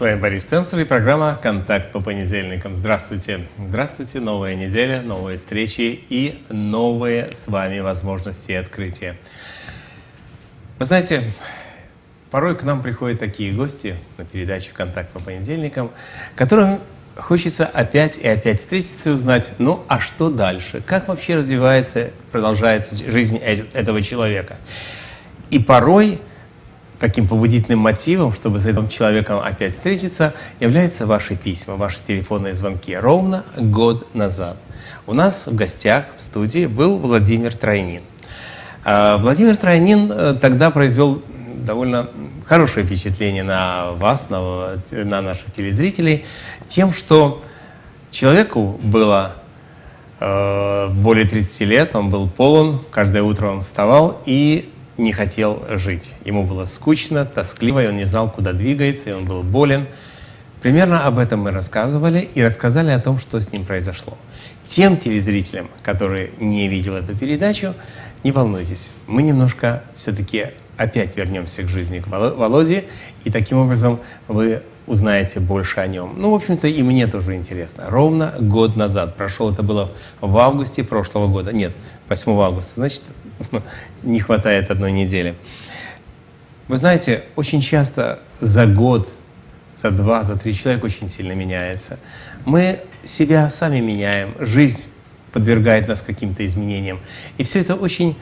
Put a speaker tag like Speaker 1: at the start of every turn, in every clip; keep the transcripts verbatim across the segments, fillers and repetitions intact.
Speaker 1: вами Борис Тенцер и программа «Контакт по понедельникам». Здравствуйте. Здравствуйте. Новая неделя, новые встречи и новые с вами возможности и открытия. Вы знаете, порой к нам приходят такие гости на передачу «Контакт по понедельникам», которым хочется опять и опять встретиться и узнать, ну а что дальше? Как вообще развивается, продолжается жизнь этого человека? И порой таким побудительным мотивом, чтобы с этим человеком опять встретиться, являются ваши письма, ваши телефонные звонки. Ровно год назад у нас в гостях в студии был Владимир Тройнин. Владимир Тройнин тогда произвел довольно хорошее впечатление на вас, на, на наших телезрителей, тем, что человеку было э, более тридцати лет, он был полон, каждое утро он вставал и не хотел жить. Ему было скучно, тоскливо, и он не знал, куда двигается, и он был болен. Примерно об этом мы рассказывали и рассказали о том, что с ним произошло. Тем телезрителям, которые не видели эту передачу, не волнуйтесь, мы немножко все-таки опять вернемся к жизни к Володе, и таким образом вы узнаете больше о нем. Ну, в общем-то, и мне тоже интересно. Ровно год назад, прошел, это было в августе прошлого года, нет, восьмого августа, значит, не хватает одной недели. Вы знаете, очень часто за год, за два, за три человек очень сильно меняется. Мы себя сами меняем, жизнь подвергает нас каким-то изменениям. И все это очень,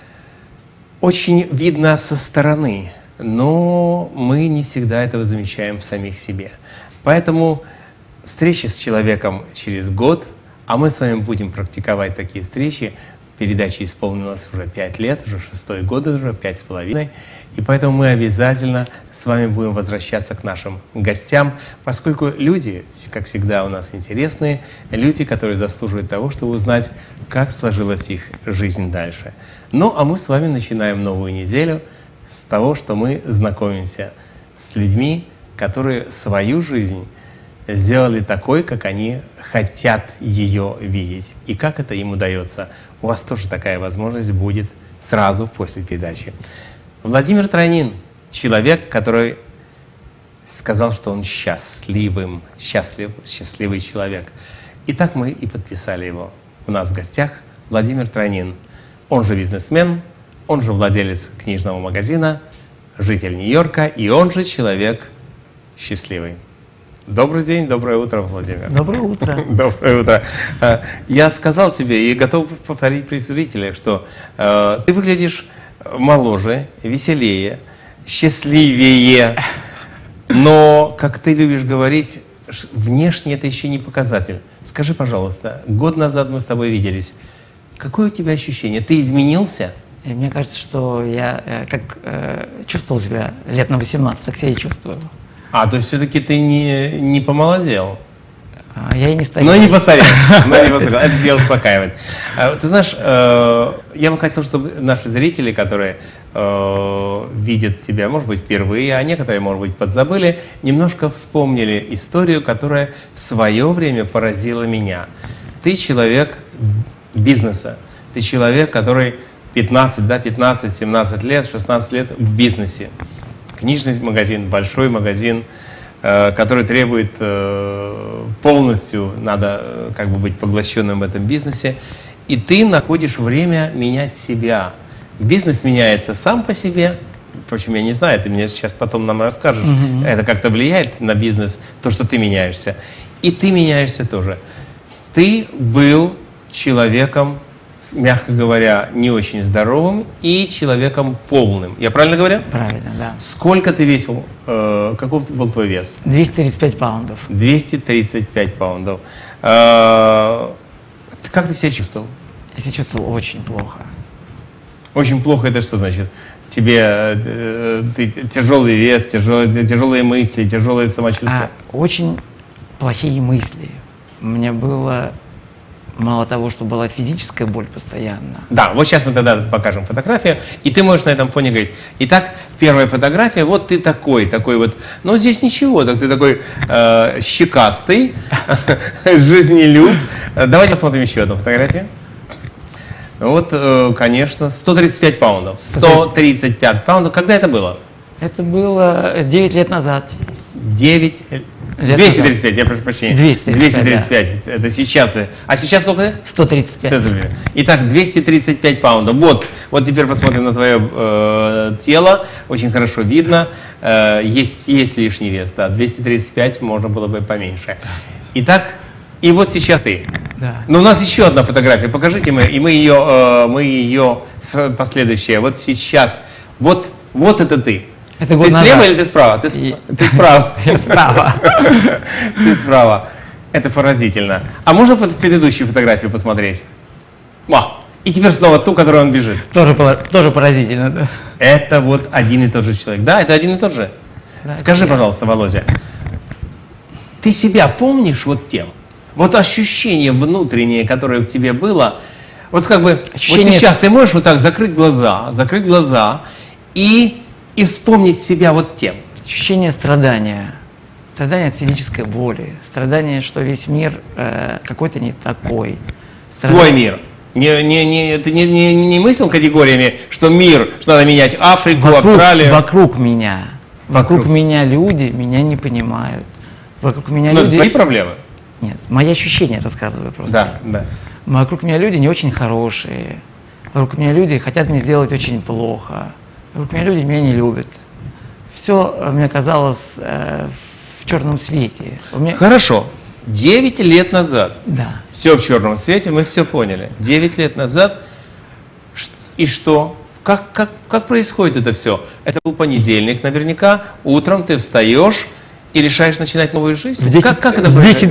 Speaker 1: очень видно со стороны, но мы не всегда этого замечаем в самих себе. Поэтому встреча с человеком через год, а мы с вами будем практиковать такие встречи. Передаче исполнилось уже пять лет, уже шестой год, уже пять с половиной. И поэтому мы обязательно с вами будем возвращаться к нашим гостям, поскольку люди, как всегда, у нас интересные, люди, которые заслуживают того, чтобы узнать, как сложилась их жизнь дальше. Ну, а мы с вами начинаем новую неделю с того, что мы знакомимся с людьми, которые свою жизнь сделали такой, как они хотят ее видеть. И как это им удается. У вас тоже такая возможность будет сразу после передачи. Владимир Тройнин — человек, который сказал, что он счастливым, счастлив, счастливый человек. И так мы и подписали его. У нас в гостях Владимир Тройнин. Он же бизнесмен, он же владелец книжного магазина, житель Нью-Йорка, и он же человек счастливый. Добрый день, доброе утро, Владимир.
Speaker 2: Доброе утро.
Speaker 1: Доброе утро. Я сказал тебе и готов повторить при зрителях, что э, ты выглядишь моложе, веселее, счастливее, но, как ты любишь говорить, внешне это еще не показатель. Скажи, пожалуйста, год назад мы с тобой виделись. Какое у тебя ощущение? Ты изменился?
Speaker 2: И мне кажется, что я э, как э, чувствовал себя лет на восемнадцать, так себя и чувствую.
Speaker 1: А, то есть все-таки ты не, не помолодел?
Speaker 2: А, я и не старел.
Speaker 1: Но не постарел. Но не постарел. Это тебя успокаивает. Ты знаешь, я бы хотел, чтобы наши зрители, которые видят тебя, может быть, впервые, а некоторые, может быть, подзабыли, немножко вспомнили историю, которая в свое время поразила меня. Ты человек бизнеса. Ты человек, который пятнадцать, да, пятнадцать-семнадцать лет, шестнадцать лет в бизнесе. Книжный магазин, большой магазин, э, который требует э, полностью, надо э, как бы быть поглощенным в этом бизнесе. И ты находишь время менять себя. Бизнес меняется сам по себе. Впрочем, я не знаю, ты мне сейчас потом нам расскажешь. Mm-hmm. Это как-то влияет на бизнес, то, что ты меняешься. И ты меняешься тоже. Ты был человеком, мягко говоря, не очень здоровым и человеком полным. Я правильно говорю?
Speaker 2: Правильно, да.
Speaker 1: Сколько ты весил? Э, каков был твой вес?
Speaker 2: двести тридцать пять паундов.
Speaker 1: двести тридцать пять паундов. Э, как ты себя чувствовал?
Speaker 2: Я себя чувствовал очень плохо.
Speaker 1: Очень плохо — это что значит? Тебе э, ты, тяжелый вес, тяжелые, тяжелые мысли, тяжелое самочувствие?
Speaker 2: А, очень плохие мысли. У меня было... Мало того, что была физическая боль постоянно.
Speaker 1: Да, вот сейчас мы тогда покажем фотографию, и ты можешь на этом фоне говорить. Итак, первая фотография, вот ты такой, такой вот, ну здесь ничего, так ты такой э, щекастый, жизнелюб. Давайте посмотрим еще одну фотографию. Вот, э, конечно, сто тридцать пять паундов. сто тридцать пять паундов. Когда это было?
Speaker 2: Это было девять лет назад.
Speaker 1: девять... двести тридцать пять, я прошу прощения. двести тридцать пять, да. Это сейчас. А сейчас сколько?
Speaker 2: сто тридцать пять.
Speaker 1: Итак, двести тридцать пять паундов. Вот, вот теперь посмотрим на твое э, тело. Очень хорошо видно. Э, есть, есть лишний вес, да. двести тридцать пять, можно было бы поменьше. Итак, и вот сейчас ты.
Speaker 2: Да.
Speaker 1: Но у нас еще одна фотография. Покажите мы, и мы ее, э, мы ее последующая. Вот сейчас. Вот, вот это ты.
Speaker 2: Это
Speaker 1: ты слева назад. Или ты справа? Ты, и... ты справа.
Speaker 2: Я справа.
Speaker 1: Ты справа. Это поразительно. А можно предыдущую фотографию посмотреть? Ма. И теперь снова ту, которую он бежит.
Speaker 2: Тоже, тоже поразительно, да.
Speaker 1: Это вот один и тот же человек. Да, это один и тот же. Да, скажи, пожалуйста, Володя, ты себя помнишь вот тем? Вот ощущение внутреннее, которое в тебе было, вот как бы, ощущение... вот сейчас ты можешь вот так закрыть глаза, закрыть глаза и, и вспомнить себя вот тем.
Speaker 2: Ощущение страдания. Страдание от физической боли. Страдание, что весь мир э, какой-то не такой. Страдание...
Speaker 1: Твой мир. Не, не, не, ты не, не, не мыслил категориями, что мир, что надо менять Африку,
Speaker 2: вокруг,
Speaker 1: Австралию?
Speaker 2: Вокруг меня. Вокруг, вокруг меня люди меня не понимают. Вокруг меня
Speaker 1: Но
Speaker 2: люди...
Speaker 1: это твои проблемы?
Speaker 2: Нет, мои ощущения рассказываю просто.
Speaker 1: Да, да.
Speaker 2: Вокруг меня люди не очень хорошие. Вокруг меня люди хотят мне сделать очень плохо. Вокруг меня люди меня не любят. Все мне казалось э, в черном свете. У меня...
Speaker 1: Хорошо. Девять лет назад.
Speaker 2: Да.
Speaker 1: Все в черном свете, мы все поняли. Девять лет назад. И что? Как, как, как происходит это все? Это был понедельник, наверняка. Утром ты встаешь и решаешь начинать новую жизнь?
Speaker 2: десять,
Speaker 1: как, как это происходит?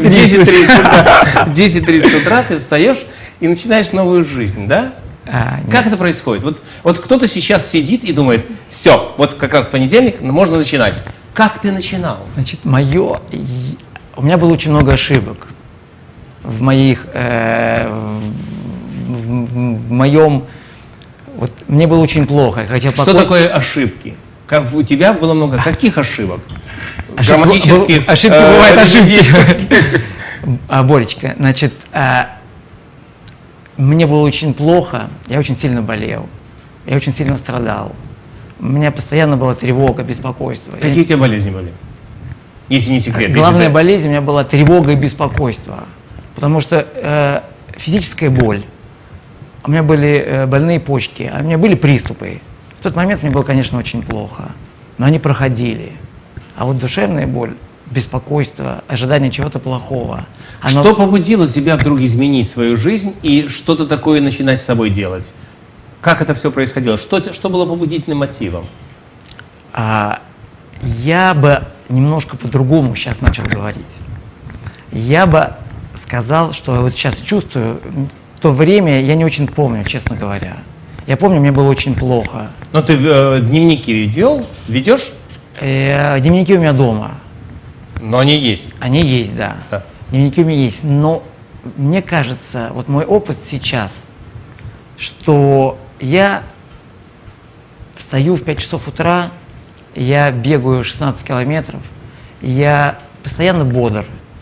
Speaker 1: В десять тридцать утра ты встаешь и начинаешь новую жизнь, да? А, как это происходит? Вот, вот кто-то сейчас сидит и думает, все, вот как раз в понедельник можно начинать. Как ты начинал?
Speaker 2: Значит, мое... У меня было очень много ошибок в моих... Э, в, в, в моем... Вот мне было очень плохо. Я хотел
Speaker 1: Что
Speaker 2: покой...
Speaker 1: такое ошибки? Как, у тебя было много каких ошибок?
Speaker 2: Ошибки,
Speaker 1: грамматических,
Speaker 2: ошибки
Speaker 1: э,
Speaker 2: бывают ошибки. А, Боречка, значит, а, мне было очень плохо, я очень сильно болел, я очень сильно страдал. У меня постоянно была тревога, беспокойство.
Speaker 1: Какие я... у тебя болезни были? Если не секрет.
Speaker 2: Главная
Speaker 1: если...
Speaker 2: болезнь у меня была тревога и беспокойство. Потому что э, физическая боль, у меня были э, больные почки, а у меня были приступы. В тот момент мне было, конечно, очень плохо, но они проходили. А вот душевная боль, беспокойство, ожидание чего-то плохого. Оно...
Speaker 1: Что побудило тебя вдруг изменить свою жизнь и что-то такое начинать с собой делать? Как это все происходило? Что, что было побудительным мотивом?
Speaker 2: А, я бы немножко по-другому сейчас начал говорить. Я бы сказал, что вот сейчас чувствую, то время я не очень помню, честно говоря. Я помню, мне было очень плохо.
Speaker 1: Но ты э, дневники ведел? Ведешь?
Speaker 2: Э, дневники у меня дома.
Speaker 1: Но они есть?
Speaker 2: Они есть, да. да. Дневники у меня есть. Но мне кажется, вот мой опыт сейчас, что я встаю в пять часов утра, я бегаю шестнадцать километров, я постоянно бодр,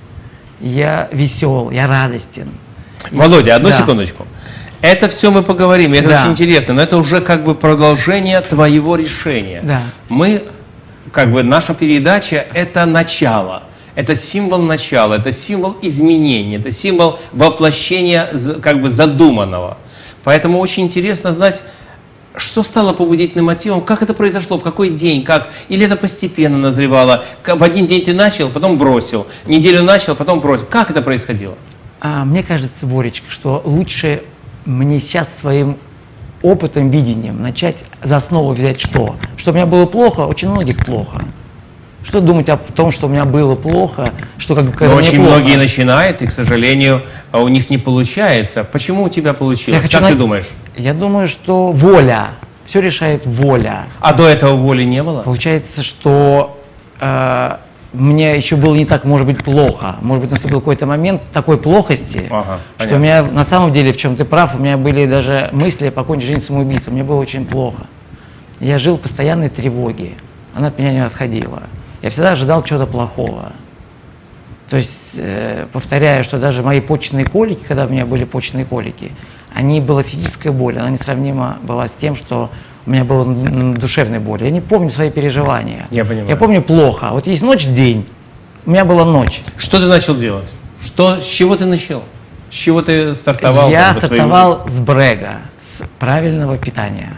Speaker 2: я весел, я радостен.
Speaker 1: Володя, одну да. секундочку. Это все мы поговорим, это да. очень интересно, но это уже как бы продолжение твоего решения.
Speaker 2: Да.
Speaker 1: Мы, как бы, наша передача – это начало, это символ начала, это символ изменения, это символ воплощения как бы задуманного. Поэтому очень интересно знать, что стало побудительным мотивом, как это произошло, в какой день, как, или это постепенно назревало, в один день ты начал, потом бросил, неделю начал, потом бросил. Как это происходило?
Speaker 2: А, мне кажется, Боречка, что лучше мне сейчас своим опытом, видением начать за основу взять что? Что у меня было плохо, очень многих плохо. Что думать о том, что у меня было плохо, что как бы...
Speaker 1: Но очень плохо. Многие начинают, и, к сожалению, у них не получается. Почему у тебя получилось? Как на... ты думаешь?
Speaker 2: Я думаю, что воля. Все решает воля.
Speaker 1: А до этого воли не было?
Speaker 2: Получается, что э, мне еще было не так, может быть, плохо. Может быть, наступил какой-то момент такой плохости, ага, что понятно. У меня на самом деле, в чем ты прав, у меня были даже мысли покончить жизнь самоубийством. Мне было очень плохо. Я жил в постоянной тревоге. Она от меня не отходила. Я всегда ожидал чего-то плохого. То есть, э, повторяю, что даже мои почечные колики, когда у меня были почечные колики, они была физическая боль, она несравнима была с тем, что у меня была душевная боль. Я не помню свои переживания.
Speaker 1: Я понимаю.
Speaker 2: Я помню плохо. Вот есть ночь, день. У меня была ночь.
Speaker 1: Что ты начал делать? Что, с чего ты начал? С чего ты стартовал?
Speaker 2: Я
Speaker 1: как бы,
Speaker 2: стартовал
Speaker 1: своим...
Speaker 2: с брега, с правильного питания.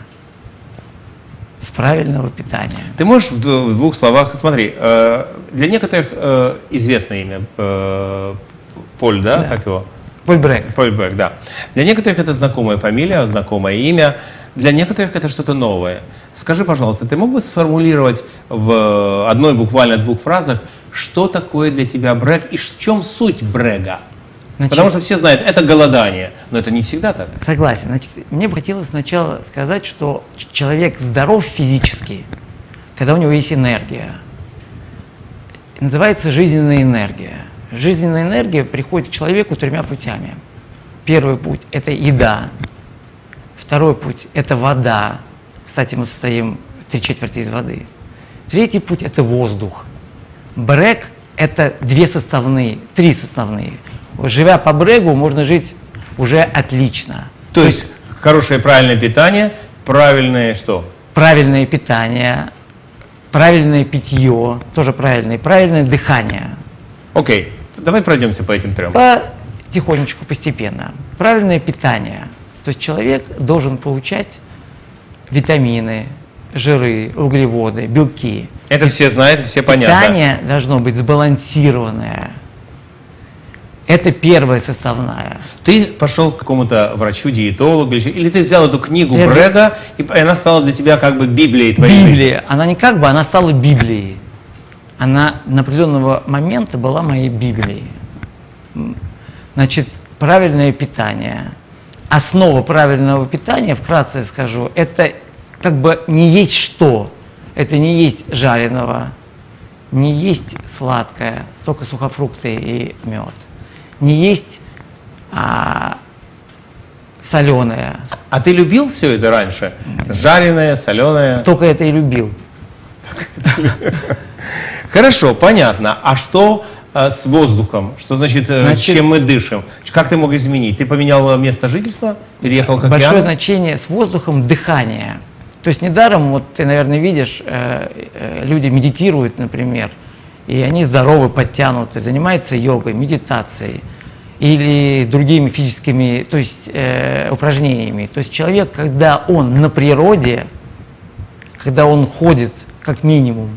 Speaker 2: С правильного питания.
Speaker 1: Ты можешь в двух словах, смотри, для некоторых известное имя Поль, да,
Speaker 2: да.
Speaker 1: как его?
Speaker 2: Поль Брег.
Speaker 1: Поль Брег, да. Для некоторых это знакомая фамилия, знакомое имя. Для некоторых это что-то новое. Скажи, пожалуйста, ты мог бы сформулировать в одной, буквально двух фразах, что такое для тебя брег и в чем суть брега? Значит, потому что все знают, это голодание, но это не всегда так.
Speaker 2: Согласен. Значит, мне бы хотелось сначала сказать, что человек здоров физически, когда у него есть энергия. Называется жизненная энергия. Жизненная энергия приходит к человеку тремя путями. Первый путь – это еда. Второй путь – это вода. Кстати, мы состоим три четверти из воды. Третий путь – это воздух. Брег – это две составные, три составные. Живя по брегу, можно жить уже отлично.
Speaker 1: То, То есть, есть хорошее правильное питание, правильное что?
Speaker 2: Правильное питание, правильное питье, тоже правильное, правильное дыхание.
Speaker 1: Окей, давай пройдемся по этим трем.
Speaker 2: Потихонечку, постепенно. Правильное питание. То есть человек должен получать витамины, жиры, углеводы, белки.
Speaker 1: Это все знают, все понятно.
Speaker 2: Питание должно быть сбалансированное. Это первая составная.
Speaker 1: Ты пошел к какому-то врачу, диетологу, или ты взял эту книгу
Speaker 2: Я
Speaker 1: Брега, и она стала для тебя как бы Библией твоей
Speaker 2: Библия.
Speaker 1: жизни?
Speaker 2: Она не как бы, она стала Библией. Она на определенного момента была моей Библией. Значит, правильное питание. Основа правильного питания, вкратце скажу, это как бы не есть что. Это не есть жареного, не есть сладкое, только сухофрукты и мед. Не есть а, соленое.
Speaker 1: А ты любил все это раньше? Жареное, соленое?
Speaker 2: Только это и любил.
Speaker 1: Хорошо, понятно. А что а, с воздухом? Что значит, значит, чем мы дышим? Как ты мог изменить? Ты поменял место жительства? Переехал к океану?
Speaker 2: Большое значение с воздухом дыхание. То есть недаром, вот ты, наверное, видишь, э, э, люди медитируют, например, и они здоровы, подтянуты, занимаются йогой, медитацией или другими физическими, то есть э, упражнениями. То есть человек, когда он на природе, когда он ходит как минимум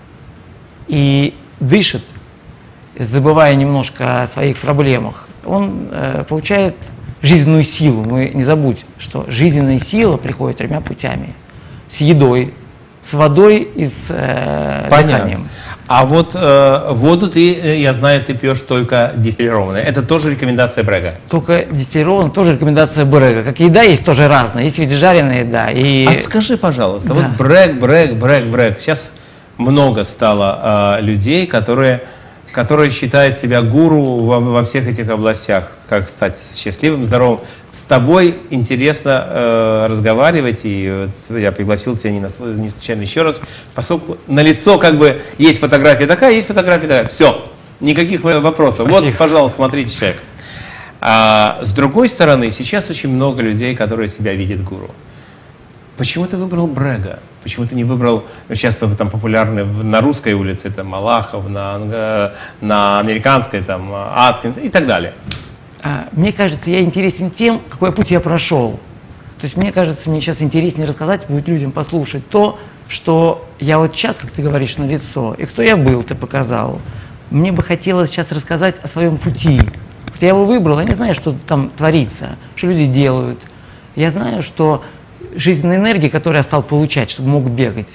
Speaker 2: и дышит, забывая немножко о своих проблемах, он э, получает жизненную силу. Мы не забудь, что жизненная сила приходит тремя путями. С едой, с водой и с э, дыханием.
Speaker 1: А вот э, воду ты, я знаю, ты пьешь только дистиллированную. Это тоже рекомендация Брега?
Speaker 2: Только дистиллированная, тоже рекомендация Брега. Как еда есть тоже разная. Есть ведь жареная еда. И...
Speaker 1: А скажи, пожалуйста, да. вот Брег, Брег, Брег, Брег. Сейчас много стало э, людей, которые, которые считают себя гуру во, во всех этих областях. Как стать счастливым, здоровым. С тобой интересно э, разговаривать, и вот, я пригласил тебя не, на, не случайно еще раз, поскольку на лицо как бы есть фотография такая, есть фотография такая. Все, никаких вопросов. Спасибо. Вот, пожалуйста, смотрите, человек. А, с другой стороны, сейчас очень много людей, которые себя видят гуру. Почему ты выбрал Брега? Почему ты не выбрал, часто там популярны на русской улице, там Малахов, на, на американской, там Аткинс и так далее?
Speaker 2: Мне кажется, я интересен тем, какой путь я прошел. То есть мне кажется, мне сейчас интереснее рассказать будет людям, послушать то, что я вот сейчас, как ты говоришь, на лицо, и кто я был, ты показал. Мне бы хотелось сейчас рассказать о своем пути. Хотя я его выбрал, я не знаю, что там творится, что люди делают. Я знаю, что жизненная энергия, которую я стал получать, чтобы мог бегать,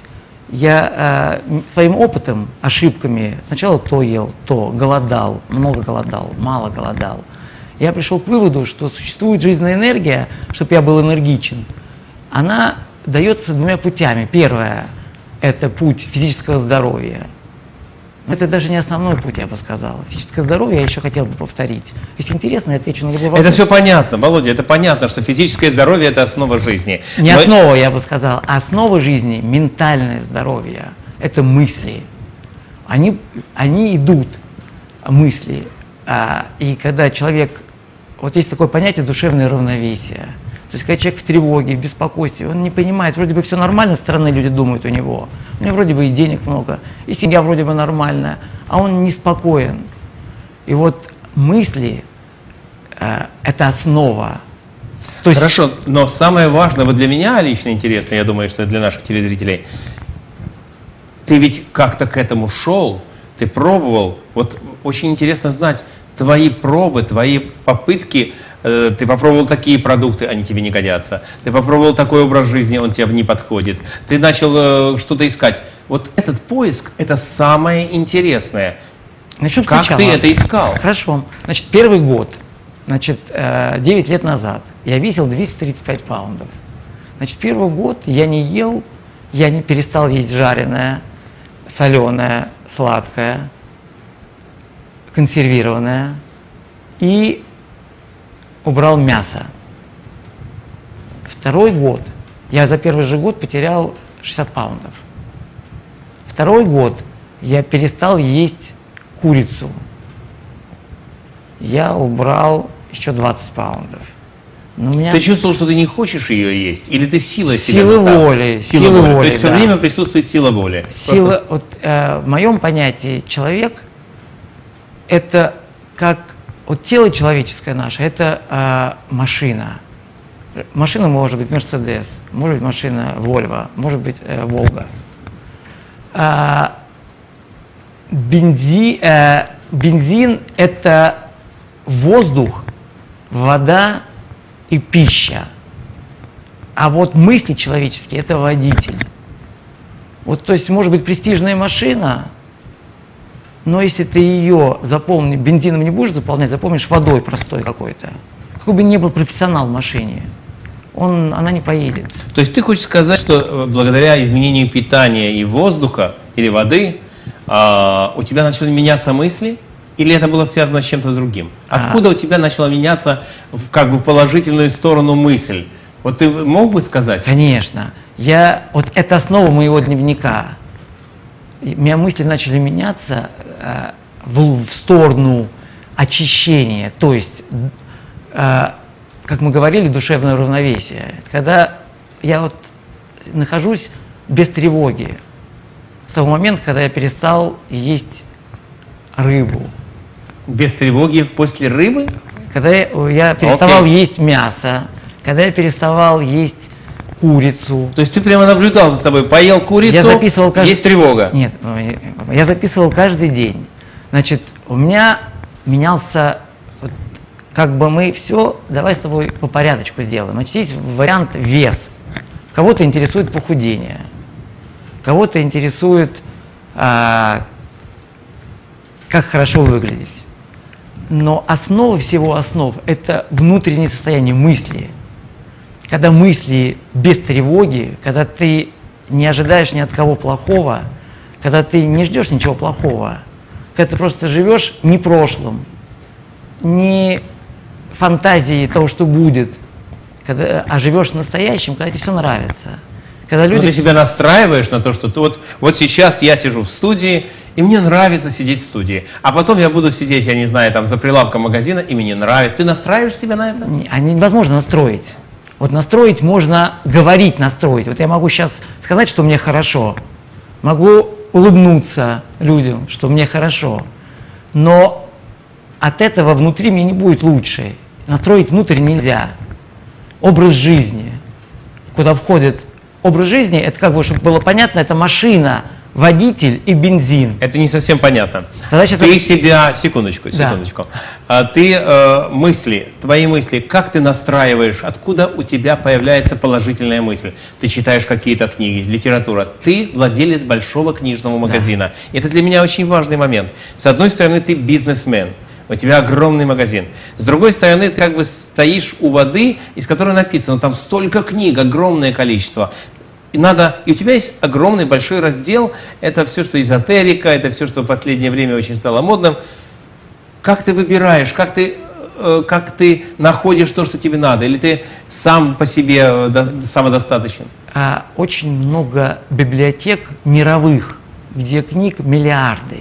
Speaker 2: я э, своим опытом, ошибками, сначала то ел, то голодал, много голодал, мало голодал. Я пришел к выводу, что существует жизненная энергия, чтобы я был энергичен. Она дается двумя путями. Первое – это путь физического здоровья. Это даже не основной путь, я бы сказал. Физическое здоровье я еще хотел бы повторить. Если интересно, я отвечу на любой вопрос.
Speaker 1: Это все понятно, Володя, это понятно, что физическое здоровье – это основа жизни.
Speaker 2: Не Но... основа, я бы сказал, а основа жизни – ментальное здоровье. Это мысли. Они, они идут, мысли. А, и когда человек… Вот есть такое понятие душевное равновесие. То есть, когда человек в тревоге, в беспокойстве, он не понимает, вроде бы все нормально, со стороны люди думают у него, у него вроде бы и денег много, и семья вроде бы нормальная, а он неспокоен. И вот мысли э, – это основа. То есть...
Speaker 1: Хорошо, но самое важное, вот для меня лично интересно, я думаю, что для наших телезрителей, ты ведь как-то к этому шел, ты пробовал, вот очень интересно знать твои пробы, твои попытки, э, ты попробовал такие продукты, они тебе не годятся, ты попробовал такой образ жизни, он тебе не подходит, ты начал э, что-то искать. Вот этот поиск – это самое интересное.
Speaker 2: Начнем
Speaker 1: как
Speaker 2: сначала.
Speaker 1: Ты это искал?
Speaker 2: Хорошо. Значит, первый год, значит, девять лет назад я весил двести тридцать пять паундов. Значит, первый год я не ел, я не перестал есть жареное, соленое, сладкое, консервированное и убрал мясо. Второй год я за первый же год потерял шестьдесят паундов. Второй год я перестал есть курицу. Я убрал еще двадцать паундов. Но у меня...
Speaker 1: Ты чувствовал, что ты не хочешь ее есть? Или ты силой себя
Speaker 2: Силы
Speaker 1: заставил?
Speaker 2: воли.
Speaker 1: Сила
Speaker 2: Силы
Speaker 1: воли.
Speaker 2: воли,
Speaker 1: То есть
Speaker 2: да.
Speaker 1: все время присутствует сила воли.
Speaker 2: Сила,
Speaker 1: Просто...
Speaker 2: вот, э, в моем понятии человек – это как вот тело человеческое наше, это э, машина. Машина может быть Мерседес, может быть машина Вольво, может быть э, Волга. А, бензи, э, бензин – это воздух, вода и пища. А вот мысли человеческие – это водитель. Вот, то есть, может быть, престижная машина, но если ты ее заполнишь, бензином не будешь заполнять, заполнишь водой простой какой-то. Какой бы ни был профессионал в машине, он, она не поедет.
Speaker 1: То есть ты хочешь сказать, что благодаря изменению питания и воздуха, или воды, а, у тебя начали меняться мысли? Или это было связано с чем-то другим? Откуда а... у тебя начала меняться в как бы положительную сторону мысль? Вот ты мог бы сказать?
Speaker 2: Конечно. Я, вот это основа моего дневника. У меня мысли начали меняться э, в, в сторону очищения. То есть, э, как мы говорили, душевное равновесие. Когда я вот нахожусь без тревоги. С того момента, когда я перестал есть рыбу.
Speaker 1: Без тревоги после рыбы?
Speaker 2: Когда я, я переставал okay. есть мясо, когда я переставал есть курицу.
Speaker 1: То есть ты прямо наблюдал за тобой, поел курицу, я записывал каждый... есть тревога?
Speaker 2: Нет, я записывал каждый день. Значит, у меня менялся, вот, как бы мы все, давай с тобой по порядочку сделаем. Значит, есть вариант вес. Кого-то интересует похудение, кого-то интересует, а, как хорошо выглядеть. Но основа всего основ – это внутреннее состояние мысли. Когда мысли без тревоги, когда ты не ожидаешь ни от кого плохого, когда ты не ждешь ничего плохого, когда ты просто живешь не прошлым, не фантазией того, что будет, когда, а живешь настоящим, когда тебе все нравится. Когда люди...
Speaker 1: Но ты себя настраиваешь на то, что ты вот, вот сейчас я сижу в студии, и мне нравится сидеть в студии. А потом я буду сидеть, я не знаю, там за прилавком магазина, и мне нравится. Ты настраиваешь себя на это?
Speaker 2: А невозможно настроить. Вот настроить можно говорить, настроить. Вот я могу сейчас сказать, что мне хорошо. Могу улыбнуться людям, что мне хорошо. Но от этого внутри мне не будет лучше. Настроить внутрь нельзя. Образ жизни, куда входит образ жизни, это как бы, чтобы было понятно, это машина, водитель и бензин.
Speaker 1: Это не совсем понятно.
Speaker 2: Задача
Speaker 1: ты
Speaker 2: это...
Speaker 1: себя, секундочку, секундочку. Да. Ты э, мысли, твои мысли, как ты настраиваешь, откуда у тебя появляется положительная мысль? Ты читаешь какие-то книги, литература. Ты владелец большого книжного магазина. Да. Это для меня очень важный момент. С одной стороны, ты бизнесмен. У тебя огромный магазин. С другой стороны, ты как бы стоишь у воды, из которой написано, там столько книг, огромное количество. И, надо, и у тебя есть огромный большой раздел, это все, что эзотерика, это все, что в последнее время очень стало модным. Как ты выбираешь, как ты, э, как ты находишь то, что тебе надо? Или ты сам по себе до, самодостаточен?
Speaker 2: А, очень много библиотек мировых, где книг миллиарды.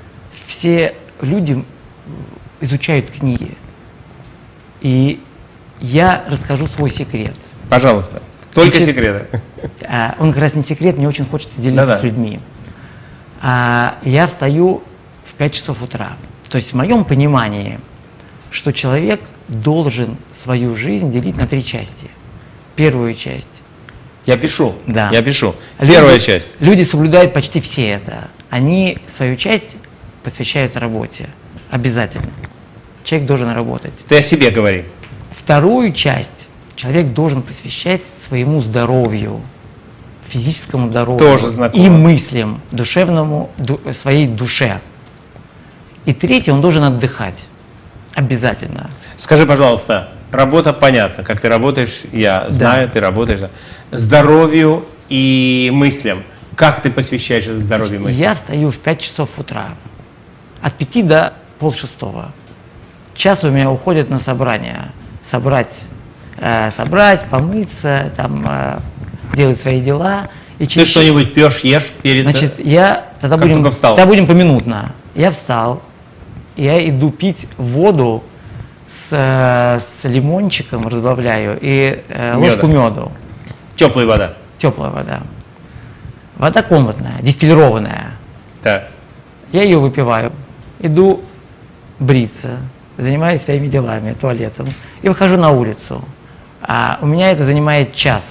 Speaker 2: Все люди изучают книги. И я расскажу свой секрет.
Speaker 1: Пожалуйста, только Значит, секреты.
Speaker 2: Он как раз не секрет, мне очень хочется делиться Да-да. с людьми. Я встаю в пять часов утра. То есть в моем понимании, что человек должен свою жизнь делить на три части. Первую часть.
Speaker 1: Я пишу.
Speaker 2: Да.
Speaker 1: Я пишу. Первая
Speaker 2: люди,
Speaker 1: часть.
Speaker 2: Люди соблюдают почти все это. Они свою часть посвящают работе. Обязательно. Человек должен работать.
Speaker 1: Ты о себе говори.
Speaker 2: Вторую часть человек должен посвящать своему здоровью, физическому здоровью.
Speaker 1: Тоже знакомо.
Speaker 2: И мыслям, душевному, ду, своей душе. И третье, он должен отдыхать. Обязательно.
Speaker 1: Скажи, пожалуйста, работа понятна, как ты работаешь, я знаю, да. ты работаешь. Здоровью и мыслям. Как ты посвящаешь это здоровью и мыслям?
Speaker 2: Я встаю в пять часов утра. От пяти до полшестого. Час у меня уходит на собрание. Собрать, э, собрать помыться, там, э, сделать свои дела. И
Speaker 1: ты что-нибудь пьешь, ешь перед...
Speaker 2: Значит, я... Тогда будем, тогда будем поминутно. Я встал, я иду пить воду с, с лимончиком, разбавляю, и э, ложку меду.
Speaker 1: Теплая вода?
Speaker 2: Теплая вода. Вода комнатная, дистиллированная.
Speaker 1: Так.
Speaker 2: Я ее выпиваю, иду бриться, занимаюсь своими делами, туалетом, и выхожу на улицу. А у меня это занимает час.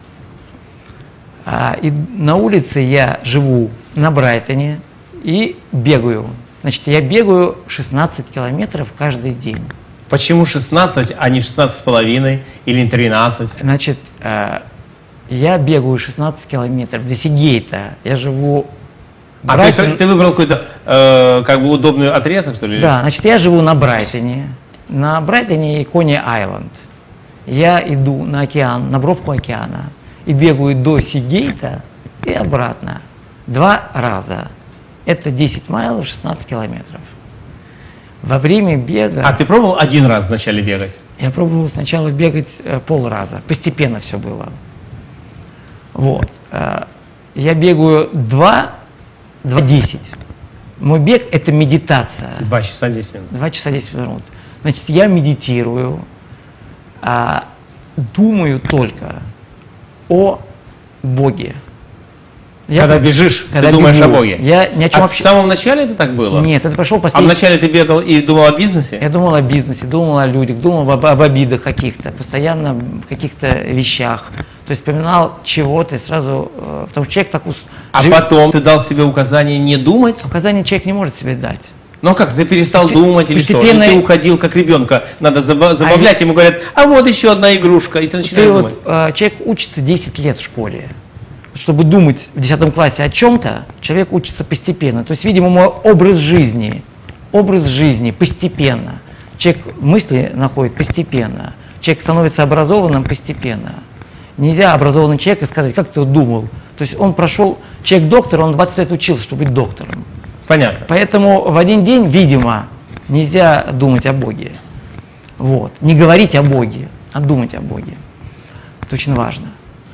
Speaker 2: А, и на улице я живу на Брайтоне и бегаю. Значит, я бегаю шестнадцать километров каждый день.
Speaker 1: Почему шестнадцать, а не шестнадцать с половиной или тринадцать?
Speaker 2: Значит, э, я бегаю шестнадцать километров до Сигейта. Я живу...
Speaker 1: А Брайтон... то есть ты выбрал какой-то э, как бы удобный отрезок, что ли?
Speaker 2: Да, значит, я живу на Брайтоне. На Брайтоне и Кони-Айленд. Я иду на океан, на бровку океана, и бегаю до Сигейта и обратно. Два раза. Это десять майлов, шестнадцать километров. Во время бега...
Speaker 1: А ты пробовал один раз вначале бегать?
Speaker 2: Я пробовал сначала бегать э, полраза. Постепенно все было. Вот. Э, я бегаю два, два десять. Мой бег – это медитация.
Speaker 1: Два часа десять минут.
Speaker 2: Два часа десять минут. Значит, я медитирую, э, думаю только о Боге. Я,
Speaker 1: когда бежишь,
Speaker 2: когда
Speaker 1: ты думаешь
Speaker 2: бегу,
Speaker 1: о Боге.
Speaker 2: Я ни о чем
Speaker 1: а
Speaker 2: вообще...
Speaker 1: в самом начале это так было?
Speaker 2: Нет, это пошел после...
Speaker 1: А вначале ты бегал и думал о бизнесе?
Speaker 2: Я думал о бизнесе, думал о людях, думал об, об обидах каких-то, постоянно в каких-то вещах. То есть вспоминал чего-то и сразу... Потому что человек так... Ус...
Speaker 1: А Жив... потом ты дал себе указание не думать?
Speaker 2: Указание человек не может себе дать.
Speaker 1: Ну как, ты перестал Постеп... думать или
Speaker 2: постепенно...
Speaker 1: что? Или ты уходил как ребенка, надо забавлять, а ему говорят, а вот еще одна игрушка, и ты начинаешь
Speaker 2: ты
Speaker 1: думать.
Speaker 2: Вот, человек учится десять лет в школе. Чтобы думать в десятом классе о чем-то, человек учится постепенно. То есть, видимо, мой образ жизни, образ жизни постепенно. Человек мысли находит постепенно. Человек становится образованным постепенно. Нельзя образованный человек сказать, как ты вот думал. То есть он прошел, человек доктор, он двадцать лет учился, чтобы быть доктором.
Speaker 1: Понятно.
Speaker 2: Поэтому в один день, видимо, нельзя думать о Боге. Вот. Не говорить о Боге, а думать о Боге. Это очень важно.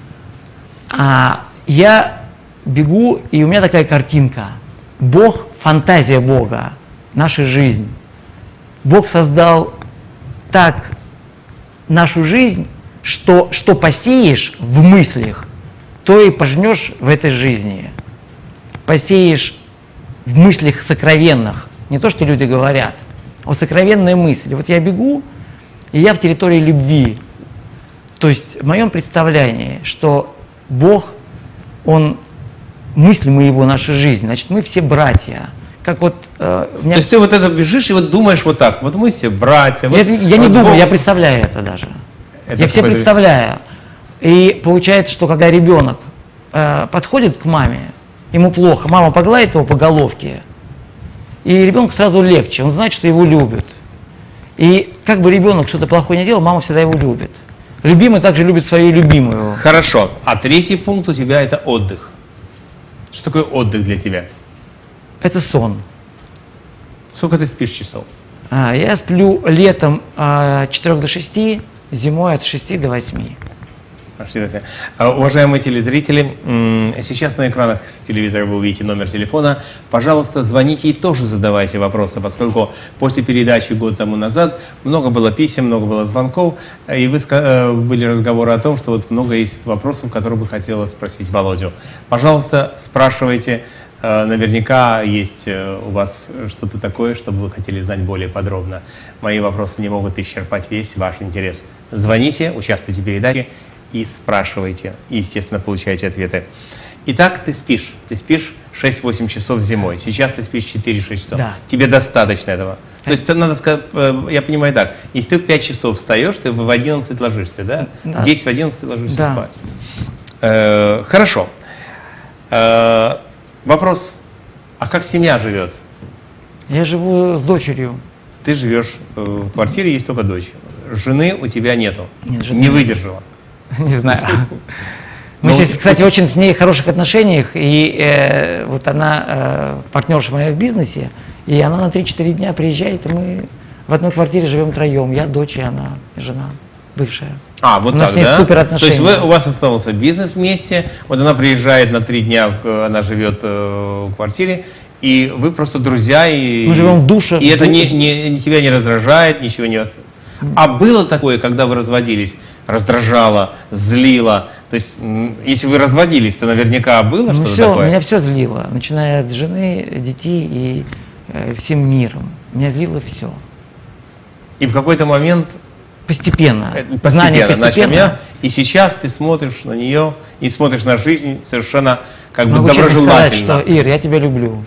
Speaker 2: А я бегу, и у меня такая картинка. Бог, фантазия Бога, наша жизнь. Бог создал так нашу жизнь, что, что посеешь в мыслях, то и пожнешь в этой жизни. Посеешь в мыслях сокровенных, не то, что люди говорят, а сокровенные мысли. Вот я бегу, и я в территории любви. То есть в моем представлении, что Бог, Он мысль моего, наша жизнь, значит, мы все братья. Как вот, э, меня...
Speaker 1: То есть ты вот это бежишь и вот думаешь вот так, вот мы все братья.
Speaker 2: Я,
Speaker 1: вот,
Speaker 2: я не
Speaker 1: вот
Speaker 2: думаю,
Speaker 1: Бог...
Speaker 2: я представляю это даже.
Speaker 1: Это
Speaker 2: я все представляю. И получается, что когда ребенок э, подходит к маме, ему плохо, мама погладит его по головке, и ребенку сразу легче, он знает, что его любят. И как бы ребенок что-то плохое не делал, мама всегда его любит. Любимый также любит свою любимую.
Speaker 1: Хорошо. А третий пункт у тебя – это отдых. Что такое отдых для тебя?
Speaker 2: Это сон.
Speaker 1: Сколько ты спишь часов?
Speaker 2: А, я сплю летом а, с четырёх до шести, зимой от шести до восьми.
Speaker 1: Уважаемые телезрители, сейчас на экранах телевизора вы увидите номер телефона. Пожалуйста, звоните и тоже задавайте вопросы, поскольку после передачи год тому назад много было писем, много было звонков, и вы, были разговоры о том, что вот много есть вопросов, которые бы хотела спросить Володю. Пожалуйста, спрашивайте. Наверняка есть у вас что-то такое, что бы вы хотели знать более подробно. Мои вопросы не могут исчерпать весь ваш интерес. Звоните, участвуйте в передаче и спрашивайте. И, естественно, получаете ответы. Итак, ты спишь. Ты спишь шесть-восемь часов зимой. Сейчас ты спишь четыре-шесть часов. Да. Тебе достаточно этого. То есть, надо сказать, я понимаю так, если ты в пять часов встаешь, ты в одиннадцать ложишься, да? Да. десять-одиннадцать ложишься да. спать. Э, хорошо. Э, Вопрос, а как семья живет?
Speaker 2: Я живу с дочерью.
Speaker 1: Ты живешь в квартире, есть только дочь. Жены у тебя нету?
Speaker 2: Нет, жены
Speaker 1: не выдержала?
Speaker 2: Не знаю. Мы сейчас, кстати, очень с ней в хороших отношениях, и э, вот она э, партнерша моя в бизнесе, и она на три-четыре дня приезжает, и мы в одной квартире живем втроем, я, дочь и она, и жена бывшая.
Speaker 1: А, вот так, да? То есть вы, у вас остался бизнес вместе, вот она приезжает на три дня, она живет э, в квартире, и вы просто друзья, и,
Speaker 2: мы живем в душе.
Speaker 1: И это не, не, тебя не раздражает, ничего не... А было такое, когда вы разводились, раздражало, злило? То есть, если вы разводились, то наверняка было ну что-то
Speaker 2: все,
Speaker 1: такое?
Speaker 2: Меня все злило, начиная от жены, детей и э, всем миром. Меня злило все.
Speaker 1: И в какой-то момент...
Speaker 2: Постепенно.
Speaker 1: Постепенно, постепенно. Я, и сейчас ты смотришь на нее и смотришь на жизнь совершенно как бы доброжелательно. Сказать,
Speaker 2: что, Ир, я тебя люблю.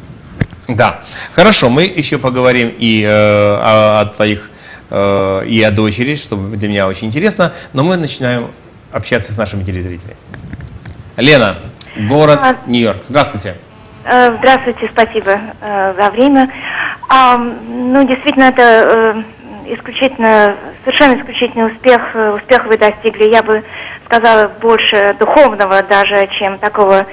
Speaker 1: Да. Хорошо, мы еще поговорим и э, о, о твоих, э, и о дочери, что для меня очень интересно, но мы начинаем общаться с нашими телезрителями. Лена, город а, Нью-Йорк. Здравствуйте.
Speaker 3: Здравствуйте, спасибо э, за время. А, ну, действительно, это... Э, исключительно, совершенно исключительный успех, успех вы достигли, я бы сказала, больше духовного даже, чем такого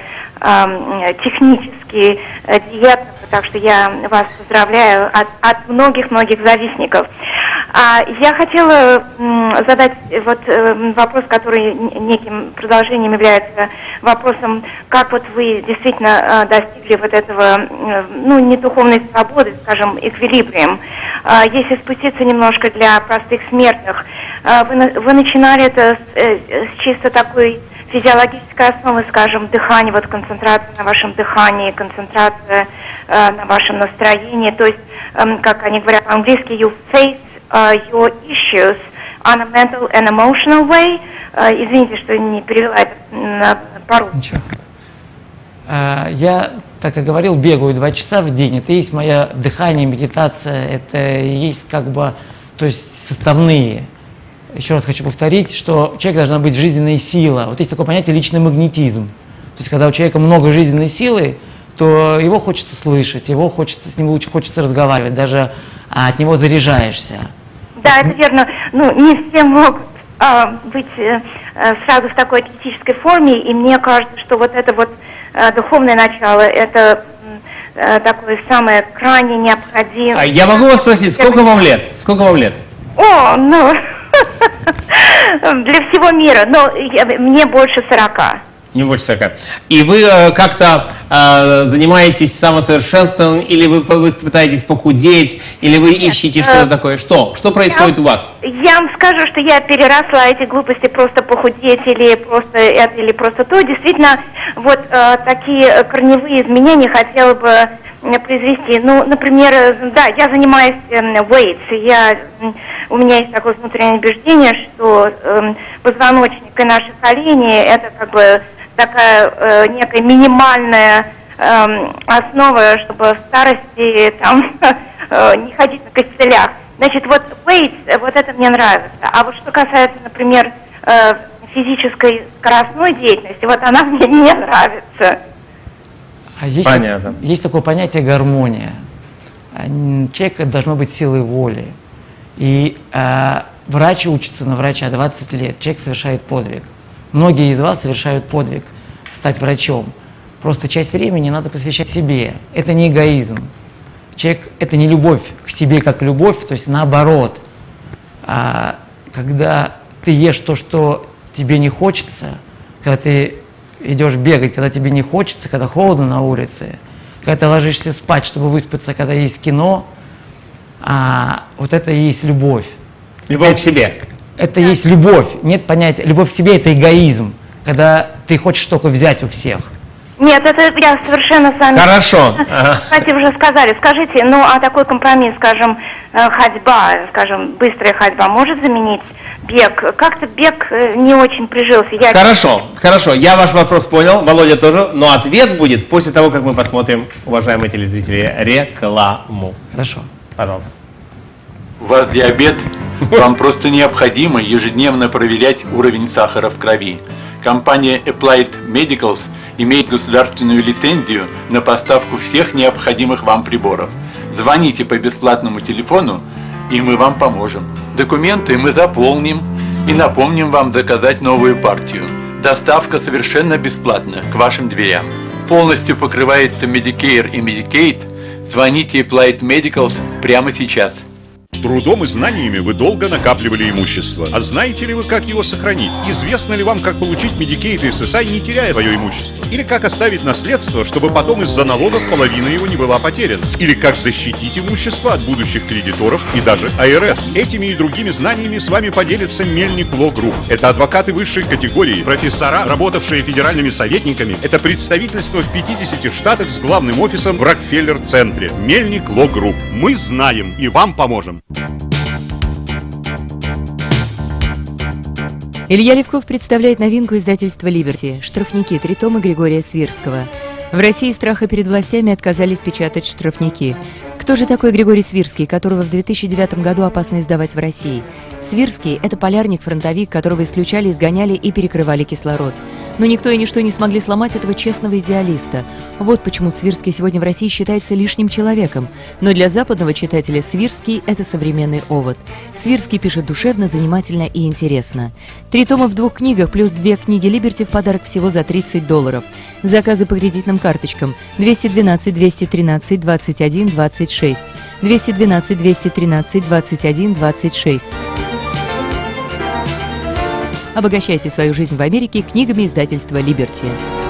Speaker 3: э, технически э, диетного, так что я вас поздравляю от, от многих-многих завистников. А, я хотела м, задать вот э, вопрос, который неким продолжением является вопросом, как вот вы действительно э, достигли вот этого, э, ну, не духовной свободы, скажем, эквилибрием. Э, если спуститься немножко для простых смертных, э, вы, вы начинали это с, э, с чисто такой физиологической основы, скажем, дыхание, вот концентрация на вашем дыхании, концентрация э, на вашем настроении, то есть, э, как они говорят по-английски, you face Uh, your issues on a mental and emotional way. Uh, извините, что не перевела это на по-русски.
Speaker 2: Ничего. Uh, я, как я говорил, бегаю два часа в день. Это и есть мое дыхание, медитация. Это и есть как бы, то есть составные. Еще раз хочу повторить, что у человека должна быть жизненная сила. Вот есть такое понятие личный магнетизм. То есть когда у человека много жизненной силы, то его хочется слышать, его хочется, с ним лучше хочется разговаривать, даже а, от него заряжаешься.
Speaker 3: Да, это верно. Ну, не все могут а, быть а, сразу в такой атлетической форме, и мне кажется, что вот это вот а, духовное начало, это а, такое самое крайне необходимое.
Speaker 1: А я могу вас спросить, сколько вам лет? Сколько вам лет?
Speaker 3: О, ну, для всего мира, но мне больше сорока.
Speaker 1: Не больше сорока. И вы э, как-то э, занимаетесь самосовершенствованием, или вы, вы пытаетесь похудеть, или вы ищете Нет, что-то э, такое? Что? Что происходит
Speaker 3: я,
Speaker 1: у вас?
Speaker 3: Я вам скажу, что я переросла эти глупости просто похудеть, или просто это, или просто то. Действительно, вот э, такие корневые изменения хотела бы произвести. Ну, например, да, я занимаюсь э, weights, я, у меня есть такое внутреннее убеждение, что э, позвоночник и наши колени – это как бы такая э, некая минимальная э, основа, чтобы в старости там э, не ходить на костылях. Значит, вот weights, вот это мне нравится. А вот что касается, например, э, физической скоростной деятельности, вот она мне не нравится.
Speaker 2: А есть, Понятно. Есть такое понятие гармония. Человек должно быть силой воли. И э, врач учится на врача двадцать лет, человек совершает подвиг. Многие из вас совершают подвиг, стать врачом. Просто часть времени надо посвящать себе. Это не эгоизм. Человек – это не любовь к себе как любовь, то есть наоборот. А, когда ты ешь то, что тебе не хочется, когда ты идешь бегать, когда тебе не хочется, когда холодно на улице, когда ты ложишься спать, чтобы выспаться, когда есть кино, а вот это и есть любовь.
Speaker 1: Любовь
Speaker 2: это,
Speaker 1: к себе.
Speaker 2: Это и есть любовь. Нет понятия. Любовь к себе – это эгоизм, когда ты хочешь только взять у всех.
Speaker 3: Нет, это я совершенно с вами...
Speaker 1: Хорошо.
Speaker 3: Кстати, уже сказали. Скажите, ну, а такой компромисс, скажем, ходьба, скажем, быстрая ходьба может заменить бег? Как-то бег не очень прижился. Я...
Speaker 1: Хорошо, хорошо. Я ваш вопрос понял, Володя тоже, но ответ будет после того, как мы посмотрим, уважаемые телезрители, рекламу.
Speaker 2: Хорошо.
Speaker 1: Пожалуйста.
Speaker 4: У вас диабет, вам просто необходимо ежедневно проверять уровень сахара в крови. Компания Applied Medicals имеет государственную лицензию на поставку всех необходимых вам приборов. Звоните по бесплатному телефону, и мы вам поможем. Документы мы заполним и напомним вам заказать новую партию. Доставка совершенно бесплатна к вашим дверям. Полностью покрывается Medicare и Medicaid. Звоните Applied Medicals прямо сейчас.
Speaker 5: Трудом и знаниями вы долго накапливали имущество. А знаете ли вы, как его сохранить? Известно ли вам, как получить Medicaid и эс эс ай, не теряя свое имущество? Или как оставить наследство, чтобы потом из-за налогов половина его не была потеряна? Или как защитить имущество от будущих кредиторов и даже ай эр эс? Этими и другими знаниями с вами поделится Мельник Ло Групп. Это адвокаты высшей категории, профессора, работавшие федеральными советниками. Это представительство в пятидесяти штатах с главным офисом в Рокфеллер-центре. Мельник Ло Групп. Мы знаем и вам поможем.
Speaker 6: Илья Левков представляет новинку издательства «Либерти» «Штрафники», три тома Григория Свирского. В России страха перед властями отказались печатать «Штрафники». Кто же такой Григорий Свирский, которого в две тысячи девятом году опасно издавать в России? Свирский – это полярник-фронтовик, которого исключали, изгоняли и перекрывали кислород. Но никто и ничто не смогли сломать этого честного идеалиста. Вот почему Свирский сегодня в России считается лишним человеком. Но для западного читателя Свирский – это современный овод. Свирский пишет душевно, занимательно и интересно. Три тома в двух книгах плюс две книги «Либерти» в подарок всего за тридцать долларов. Заказы по кредитным карточкам двести двенадцать двести тринадцать двадцать один двадцать шесть. двести двенадцать двести тринадцать двадцать один двадцать шесть. Обогащайте свою жизнь в Америке книгами издательства «Либерти».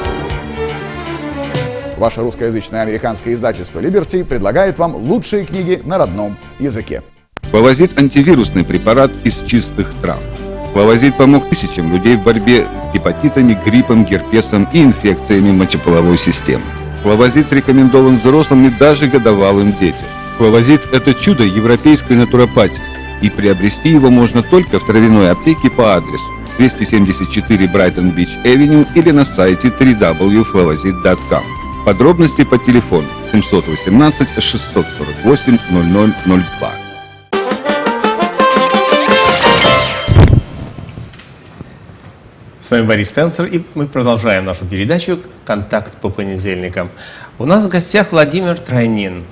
Speaker 7: Ваше русскоязычное американское издательство «Либерти» предлагает вам лучшие книги на родном языке.
Speaker 8: Флавозид – антивирусный препарат из чистых трав. Флавозид помог тысячам людей в борьбе с гепатитами, гриппом, герпесом и инфекциями мочеполовой системы. Флавозид рекомендован взрослым и даже годовалым детям. Флавозид – это чудо европейской натуропатии, и приобрести его можно только в травяной аптеке по адресу двести семьдесят четыре Брайтон-Бич-Эвеню или на сайте три дабл ю точка флавозид точка ком. Подробности по телефону семьсот восемнадцать шестьсот сорок восемь ноль ноль ноль два.
Speaker 1: С вами Борис Тенцер, и мы продолжаем нашу передачу «Контакт по понедельникам». У нас в гостях Владимир Тройнин,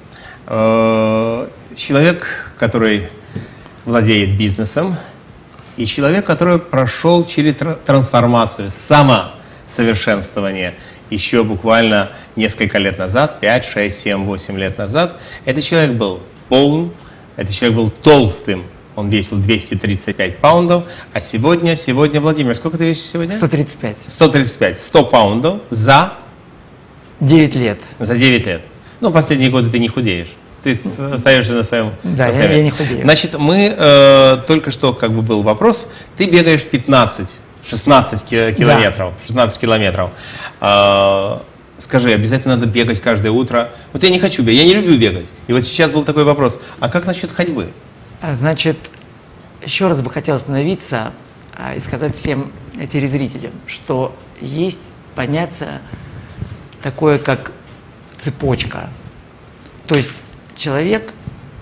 Speaker 1: человек, который владеет бизнесом, и человек, который прошел через трансформацию, самосовершенствование еще буквально несколько лет назад, пять, шесть, семь, восемь лет назад. Этот человек был полным, этот человек был толстым, он весил двести тридцать пять паундов, а сегодня, сегодня, Владимир, сколько ты весишь сегодня?
Speaker 2: сто тридцать пять.
Speaker 1: сто тридцать пять, сто паундов за...
Speaker 2: девять лет.
Speaker 1: За девять лет. Ну, последние годы ты не худеешь. Ты остаешься на своем...
Speaker 2: Да,
Speaker 1: на своем.
Speaker 2: Я, я не худею.
Speaker 1: Значит, мы э, только что, как бы был вопрос, ты бегаешь пятнадцать, шестнадцать километров. Да. шестнадцать километров. Э, скажи, обязательно надо бегать каждое утро? Вот я не хочу бегать, я не люблю бегать. И вот сейчас был такой вопрос, а как насчет ходьбы?
Speaker 2: Значит, еще раз бы хотел остановиться а, и сказать всем телезрителям, что есть понятие такое, как цепочка. То есть человек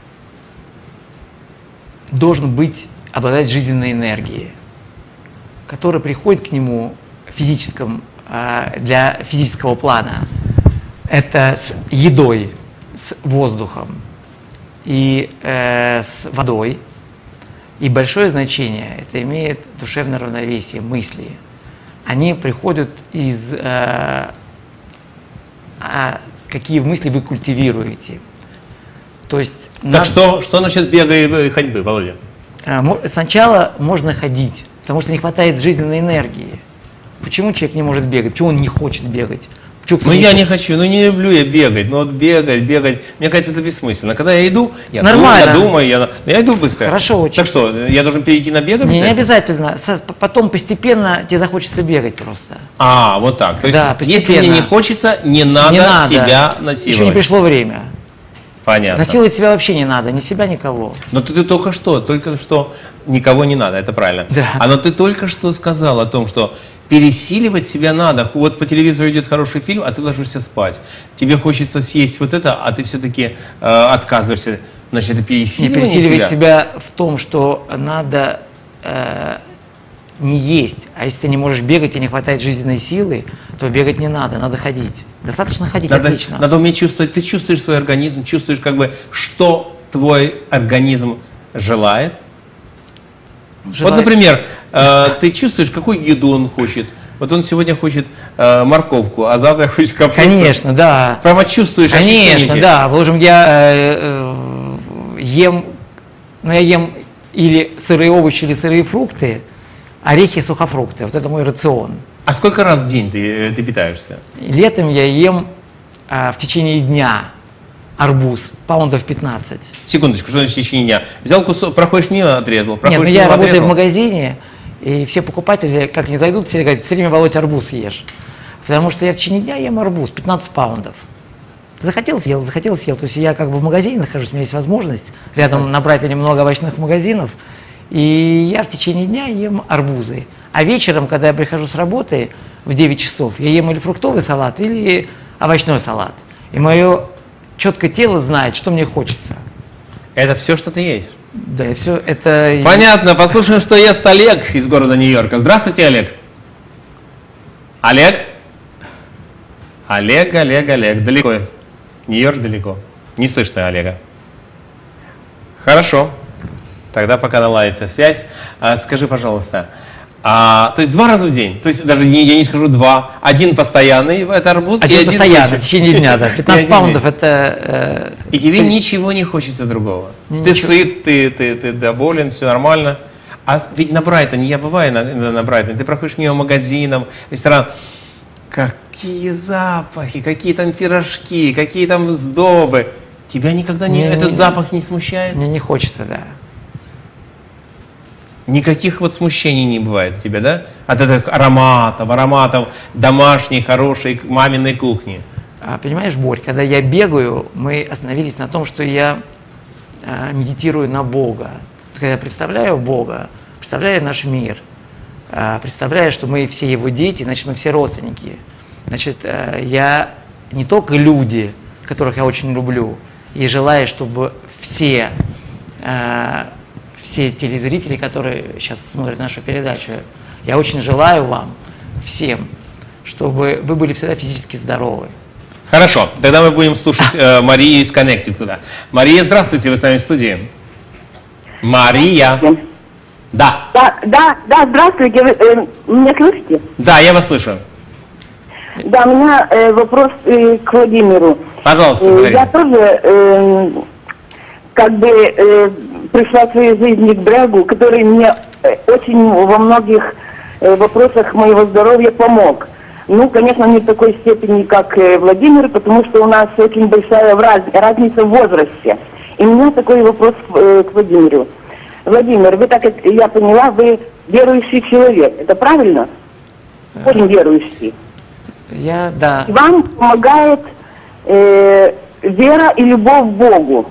Speaker 2: должен быть, обладать жизненной энергией, которая приходит к нему в физическом, для физического плана. Это с едой, с воздухом и э, с водой. И большое значение это имеет душевное равновесие, мысли. Они приходят из... Э, а, какие мысли вы культивируете. То есть...
Speaker 1: Так нам... что, что насчет бега и ходьбы, Володя?
Speaker 2: Сначала можно ходить. Потому что не хватает жизненной энергии. Почему человек не может бегать? Почему он не хочет бегать?
Speaker 1: Ну я не хочу, ну не люблю я бегать, ну вот бегать, бегать, мне кажется, это бессмысленно. Когда я иду, я,
Speaker 2: Нормально.
Speaker 1: Думаю, я думаю, я, я иду быстро.
Speaker 2: Хорошо очень.
Speaker 1: Так что, я должен перейти на бег
Speaker 2: Не, не обязательно, потом постепенно тебе захочется бегать просто.
Speaker 1: А, вот так, то есть,
Speaker 2: да,
Speaker 1: если мне не хочется, не надо,
Speaker 2: не надо
Speaker 1: себя насиловать.
Speaker 2: Еще не пришло время.
Speaker 1: Понятно.
Speaker 2: Насиловать себя вообще не надо, ни себя, никого.
Speaker 1: Но ты, ты только что, только что никого не надо, это правильно.
Speaker 2: Да.
Speaker 1: А но ты только что сказал о том, что пересиливать себя надо. Вот по телевизору идет хороший фильм, а ты ложишься спать. Тебе хочется съесть вот это, а ты все-таки э, отказываешься. Значит, это пересиливание
Speaker 2: не пересиливать
Speaker 1: себя?
Speaker 2: себя в том, что надо э, не есть. А если ты не можешь бегать и не хватает жизненной силы, то бегать не надо, надо ходить. Достаточно ходить,
Speaker 1: надо,
Speaker 2: отлично.
Speaker 1: Надо уметь чувствовать. Ты чувствуешь свой организм, чувствуешь, как бы, что твой организм желает. желает. Вот, например, э, ты чувствуешь, какую еду он хочет. Вот он сегодня хочет э, морковку, а завтра хочет капусту.
Speaker 2: Конечно, да.
Speaker 1: Прямо чувствуешь ощущение.
Speaker 2: Конечно, да. Положим, я э, э, ем, ну я ем или сырые овощи, или сырые фрукты, орехи, сухофрукты. Вот это мой рацион.
Speaker 1: А сколько раз в день ты, ты питаешься?
Speaker 2: Летом я ем э, в течение дня арбуз, паундов пятнадцать.
Speaker 1: Секундочку, что значит в течение дня? Взял кусок, проходишь мимо, отрезал.
Speaker 2: Нет, ну я мимо, работаю отрезал. В магазине, и все покупатели, как не зайдут, все говорят, все время, Володь, арбуз ешь. Потому что я в течение дня ем арбуз, пятнадцать паундов. Захотел съел, захотел съел. То есть я как бы в магазине нахожусь, у меня есть возможность. Рядом на Брайтоне много овощных магазинов. И я в течение дня ем арбузы. А вечером, когда я прихожу с работы в девять часов, я ем или фруктовый салат, или овощной салат. И мое четкое тело знает, что мне хочется.
Speaker 1: Это все, что ты есть?
Speaker 2: Да, и все это...
Speaker 1: Понятно. Послушаем, что ест Олег из города Нью-Йорка. Здравствуйте, Олег. Олег? Олег, Олег, Олег. Далеко. Нью-Йорк далеко. Не слышно Олега. Хорошо. Тогда пока наладится связь. А, скажи, пожалуйста, а, то есть два раза в день, то есть даже не, я не скажу два, один постоянный, это арбуз,
Speaker 2: один
Speaker 1: и один
Speaker 2: постоянный, в течение дня, да, пятнадцать паундов это...
Speaker 1: Э, и тебе ничего не хочется другого, ничего. Ты сыт, ты, ты, ты доволен, все нормально. А ведь на Брайтоне, я бываю на, на, на Брайтоне, ты проходишь мимо магазинов, ресторан, какие запахи, какие там пирожки, какие там сдобы. Тебя никогда не, не, этот не, запах не смущает?
Speaker 2: Мне не хочется, да.
Speaker 1: Никаких вот смущений не бывает у тебя, да? От этих ароматов, ароматов домашней, хорошей маминой кухни.
Speaker 2: А, понимаешь, Борь, когда я бегаю, мы остановились на том, что я а, медитирую на Бога. Когда я представляю Бога, представляю наш мир, а, представляю, что мы все Его дети, значит, мы все родственники. Значит, а, я не только люди, которых я очень люблю, и желаю, чтобы все... А, все телезрители, которые сейчас смотрят нашу передачу, я очень желаю вам, всем, чтобы вы были всегда физически здоровы.
Speaker 1: Хорошо, тогда мы будем слушать э, Марию из Коннектикута. Мария, здравствуйте, вы с нами в студии. Мария. Да.
Speaker 9: Да, да, да, здравствуйте, вы э, меня слышите?
Speaker 1: Да, я вас слышу.
Speaker 9: Да, у меня э, вопрос э, к Владимиру.
Speaker 1: Пожалуйста,
Speaker 9: э, Я тоже э, как бы... Э, пришла в своей жизни к Брэгу, который мне очень во многих вопросах моего здоровья помог. Ну, конечно, не в такой степени, как Владимир, потому что у нас очень большая разница в возрасте. И у меня такой вопрос к Владимиру. Владимир, вы, так как я поняла, вы верующий человек, это правильно? Очень верующий.
Speaker 2: Я, да.
Speaker 9: И вам помогает э, вера и любовь к Богу.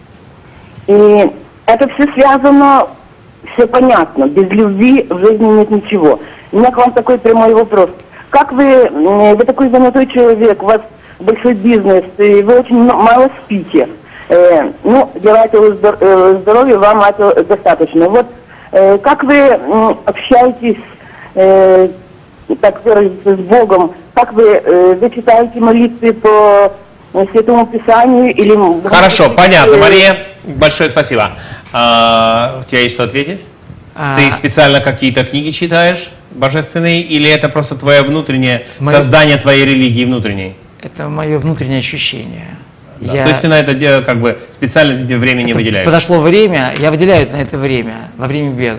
Speaker 9: И это все связано, все понятно. Без любви в жизни нет ничего. У меня к вам такой прямой вопрос. Как вы, вы такой занятой человек, у вас большой бизнес, и вы очень мало спите. Э, ну, для этого здоровья вам это достаточно. Вот э, как вы э, общаетесь, э, так выразиться, с Богом? Как вы, э, вы читаете молитвы по Святому Писанию? Или...
Speaker 1: Хорошо, понятно. Мария, большое спасибо. А, у тебя есть что ответить? А... Ты специально какие-то книги читаешь божественные, или это просто твое внутреннее Мое... создание твоей религии внутренней?
Speaker 2: Это мое внутреннее ощущение.
Speaker 1: Да.
Speaker 2: Я...
Speaker 1: То есть ты на это как бы специально время не выделяешь?
Speaker 2: Подошло время, я выделяю на это время, во время бега.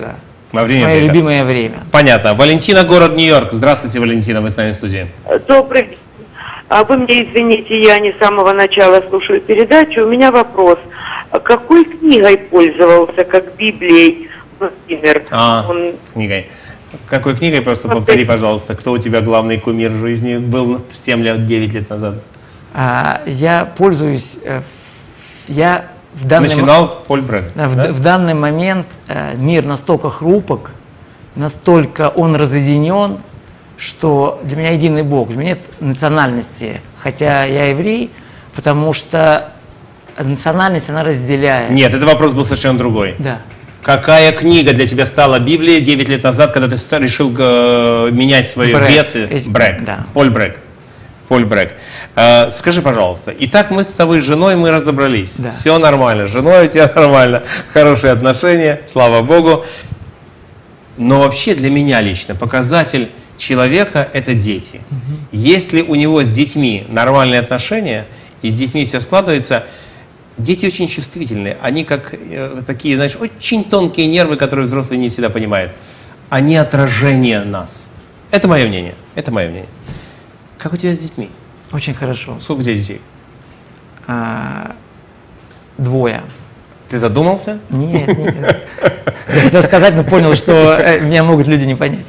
Speaker 1: Во время
Speaker 2: Мое
Speaker 1: брейка.
Speaker 2: любимое время.
Speaker 1: Понятно. Валентина, город Нью-Йорк. Здравствуйте, Валентина, вы с нами в студии.
Speaker 10: Добрый день. А вы мне извините, я не с самого начала слушаю передачу. У меня вопрос. Какой книгой пользовался, как Библией, Владимир?
Speaker 1: А,
Speaker 10: Он...
Speaker 1: книгой. Какой книгой? Просто повтори, пожалуйста, кто у тебя главный кумир в жизни был семь лет, девять лет назад?
Speaker 2: А, я пользуюсь, я в данный,
Speaker 1: Начинал Поль Брэг,
Speaker 2: в,
Speaker 1: да?
Speaker 2: в данный момент э, мир настолько хрупок, настолько он разъединен, что для меня единый Бог, для меня нет национальности, хотя я еврей, потому что национальность, она разделяет.
Speaker 1: Нет, этот вопрос был совершенно другой.
Speaker 2: Да.
Speaker 1: Какая книга для тебя стала Библией девять лет назад, когда ты решил э, менять свои
Speaker 2: Брэг.
Speaker 1: весы? Брэг.
Speaker 2: Да.
Speaker 1: Поль Брэг. Поль Брэг. Э, скажи, пожалуйста, итак, мы с тобой с женой, мы разобрались.
Speaker 2: Да.
Speaker 1: Все нормально, с женой у тебя нормально, хорошие отношения, слава Богу. Но вообще для меня лично показатель человека – это дети. Угу. Если у него с детьми нормальные отношения, и с детьми все складывается, дети очень чувствительные. Они как э, такие, знаешь, очень тонкие нервы, которые взрослые не всегда понимают. Они отражение нас. Это мое мнение. Это мое мнение. Как у тебя с детьми?
Speaker 2: Очень хорошо.
Speaker 1: Сколько у тебя детей?
Speaker 2: А, двое.
Speaker 1: Ты задумался?
Speaker 2: Нет, нет. Я хотел сказать, но понял, что меня могут люди не понять.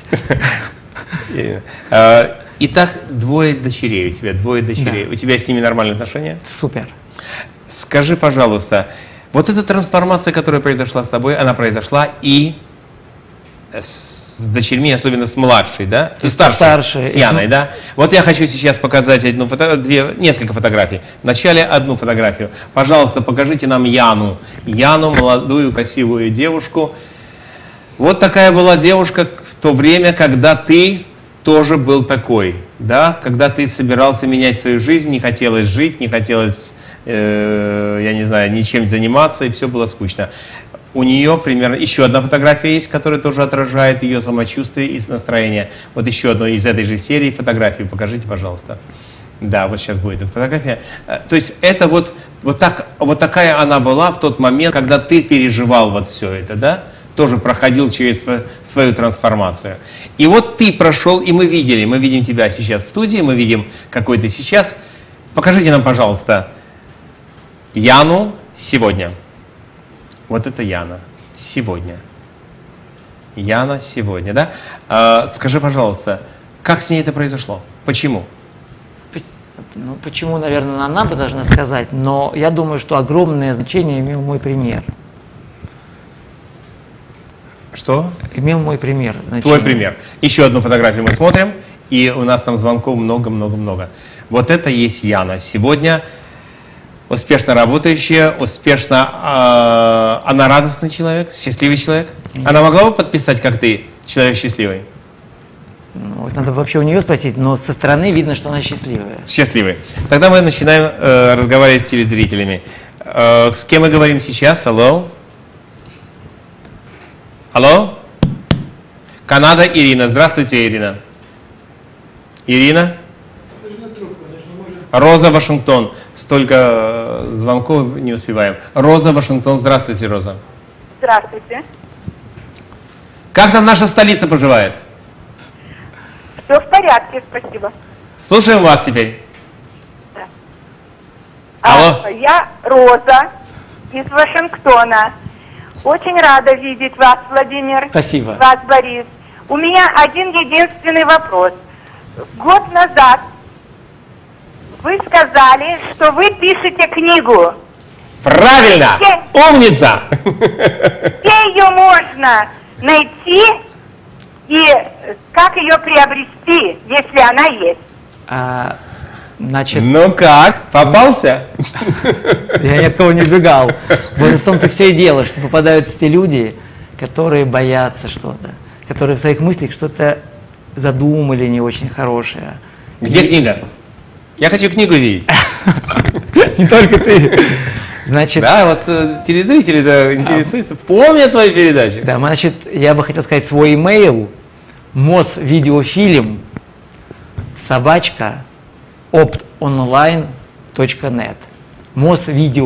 Speaker 1: Итак, двое дочерей у тебя, двое дочерей. У тебя с ними нормальные отношения?
Speaker 2: Супер.
Speaker 1: Скажи, пожалуйста, вот эта трансформация, которая произошла с тобой, она произошла и с дочерьми, особенно с младшей, да? И старшей,
Speaker 2: старшей.
Speaker 1: С Яной, да? Вот я хочу сейчас показать одну фото... две, несколько фотографий. Вначале одну фотографию. Пожалуйста, покажите нам Яну. Яну, молодую, красивую девушку. Вот такая была девушка в то время, когда ты тоже был такой, да? Когда ты собирался менять свою жизнь, не хотелось жить, не хотелось, э, я не знаю, ничем заниматься, и все было скучно. У нее примерно еще одна фотография есть, которая тоже отражает ее самочувствие и настроение. Вот еще одну из этой же серии фотографию покажите, пожалуйста. Да, вот сейчас будет эта фотография. То есть это вот, вот, так, вот такая она была в тот момент, когда ты переживал вот все это, да? Тоже проходил через свою трансформацию. И вот ты прошел, и мы видели, мы видим тебя сейчас в студии, мы видим, какой ты сейчас. Покажите нам, пожалуйста, Яну сегодня. Вот это Яна сегодня. Яна сегодня, да? А, скажи, пожалуйста, как с ней это произошло? Почему?
Speaker 2: Ну, почему, наверное, она бы должна сказать, но я думаю, что огромное значение имел мой пример.
Speaker 1: Что?
Speaker 2: Имел мой пример. Значение.
Speaker 1: Твой пример. Еще одну фотографию мы смотрим, и у нас там звонков много-много-много. Вот это есть Яна. Сегодня успешно работающая, успешно, э, она радостный человек, счастливый человек. Нет. Она могла бы подписать, как ты, человек счастливый?
Speaker 2: Ну, это надо вообще у нее спросить, но со стороны видно, что она счастливая.
Speaker 1: Счастливый. Тогда мы начинаем э, разговаривать с телезрителями. Э, с кем мы говорим сейчас? Алло? Алло? Канада, Ирина. Здравствуйте, Ирина. Ирина? Роза, Вашингтон. Столько звонков не успеваем. Роза, Вашингтон. Здравствуйте, Роза.
Speaker 3: Здравствуйте.
Speaker 1: Как там наша столица поживает?
Speaker 3: Все в порядке, спасибо.
Speaker 1: Слушаем вас теперь.
Speaker 3: Да.
Speaker 1: Алло.
Speaker 3: А, я Роза из Вашингтона. Очень рада видеть вас, Владимир.
Speaker 2: Спасибо.
Speaker 3: Вас, Борис. У меня один единственный вопрос. Год назад вы сказали, что вы пишете книгу.
Speaker 1: Правильно! Где? Умница!
Speaker 3: Где ее можно найти и как ее приобрести, если она есть?
Speaker 2: А, значит...
Speaker 1: Ну как, попался?
Speaker 2: Я ни от кого не убегал. Вот в том-то все и дело, что попадаются те люди, которые боятся что-то, которые в своих мыслях что-то задумали не очень хорошее.
Speaker 1: Где книга? Я хочу книгу видеть.
Speaker 2: Не только ты. Значит,
Speaker 1: да, вот э, телезрители да, интересуются. Помнят твою передачу.
Speaker 2: Да, значит, я бы хотел сказать свой имейл. Мосвидеофильм собачка опт-онлайн точка нет.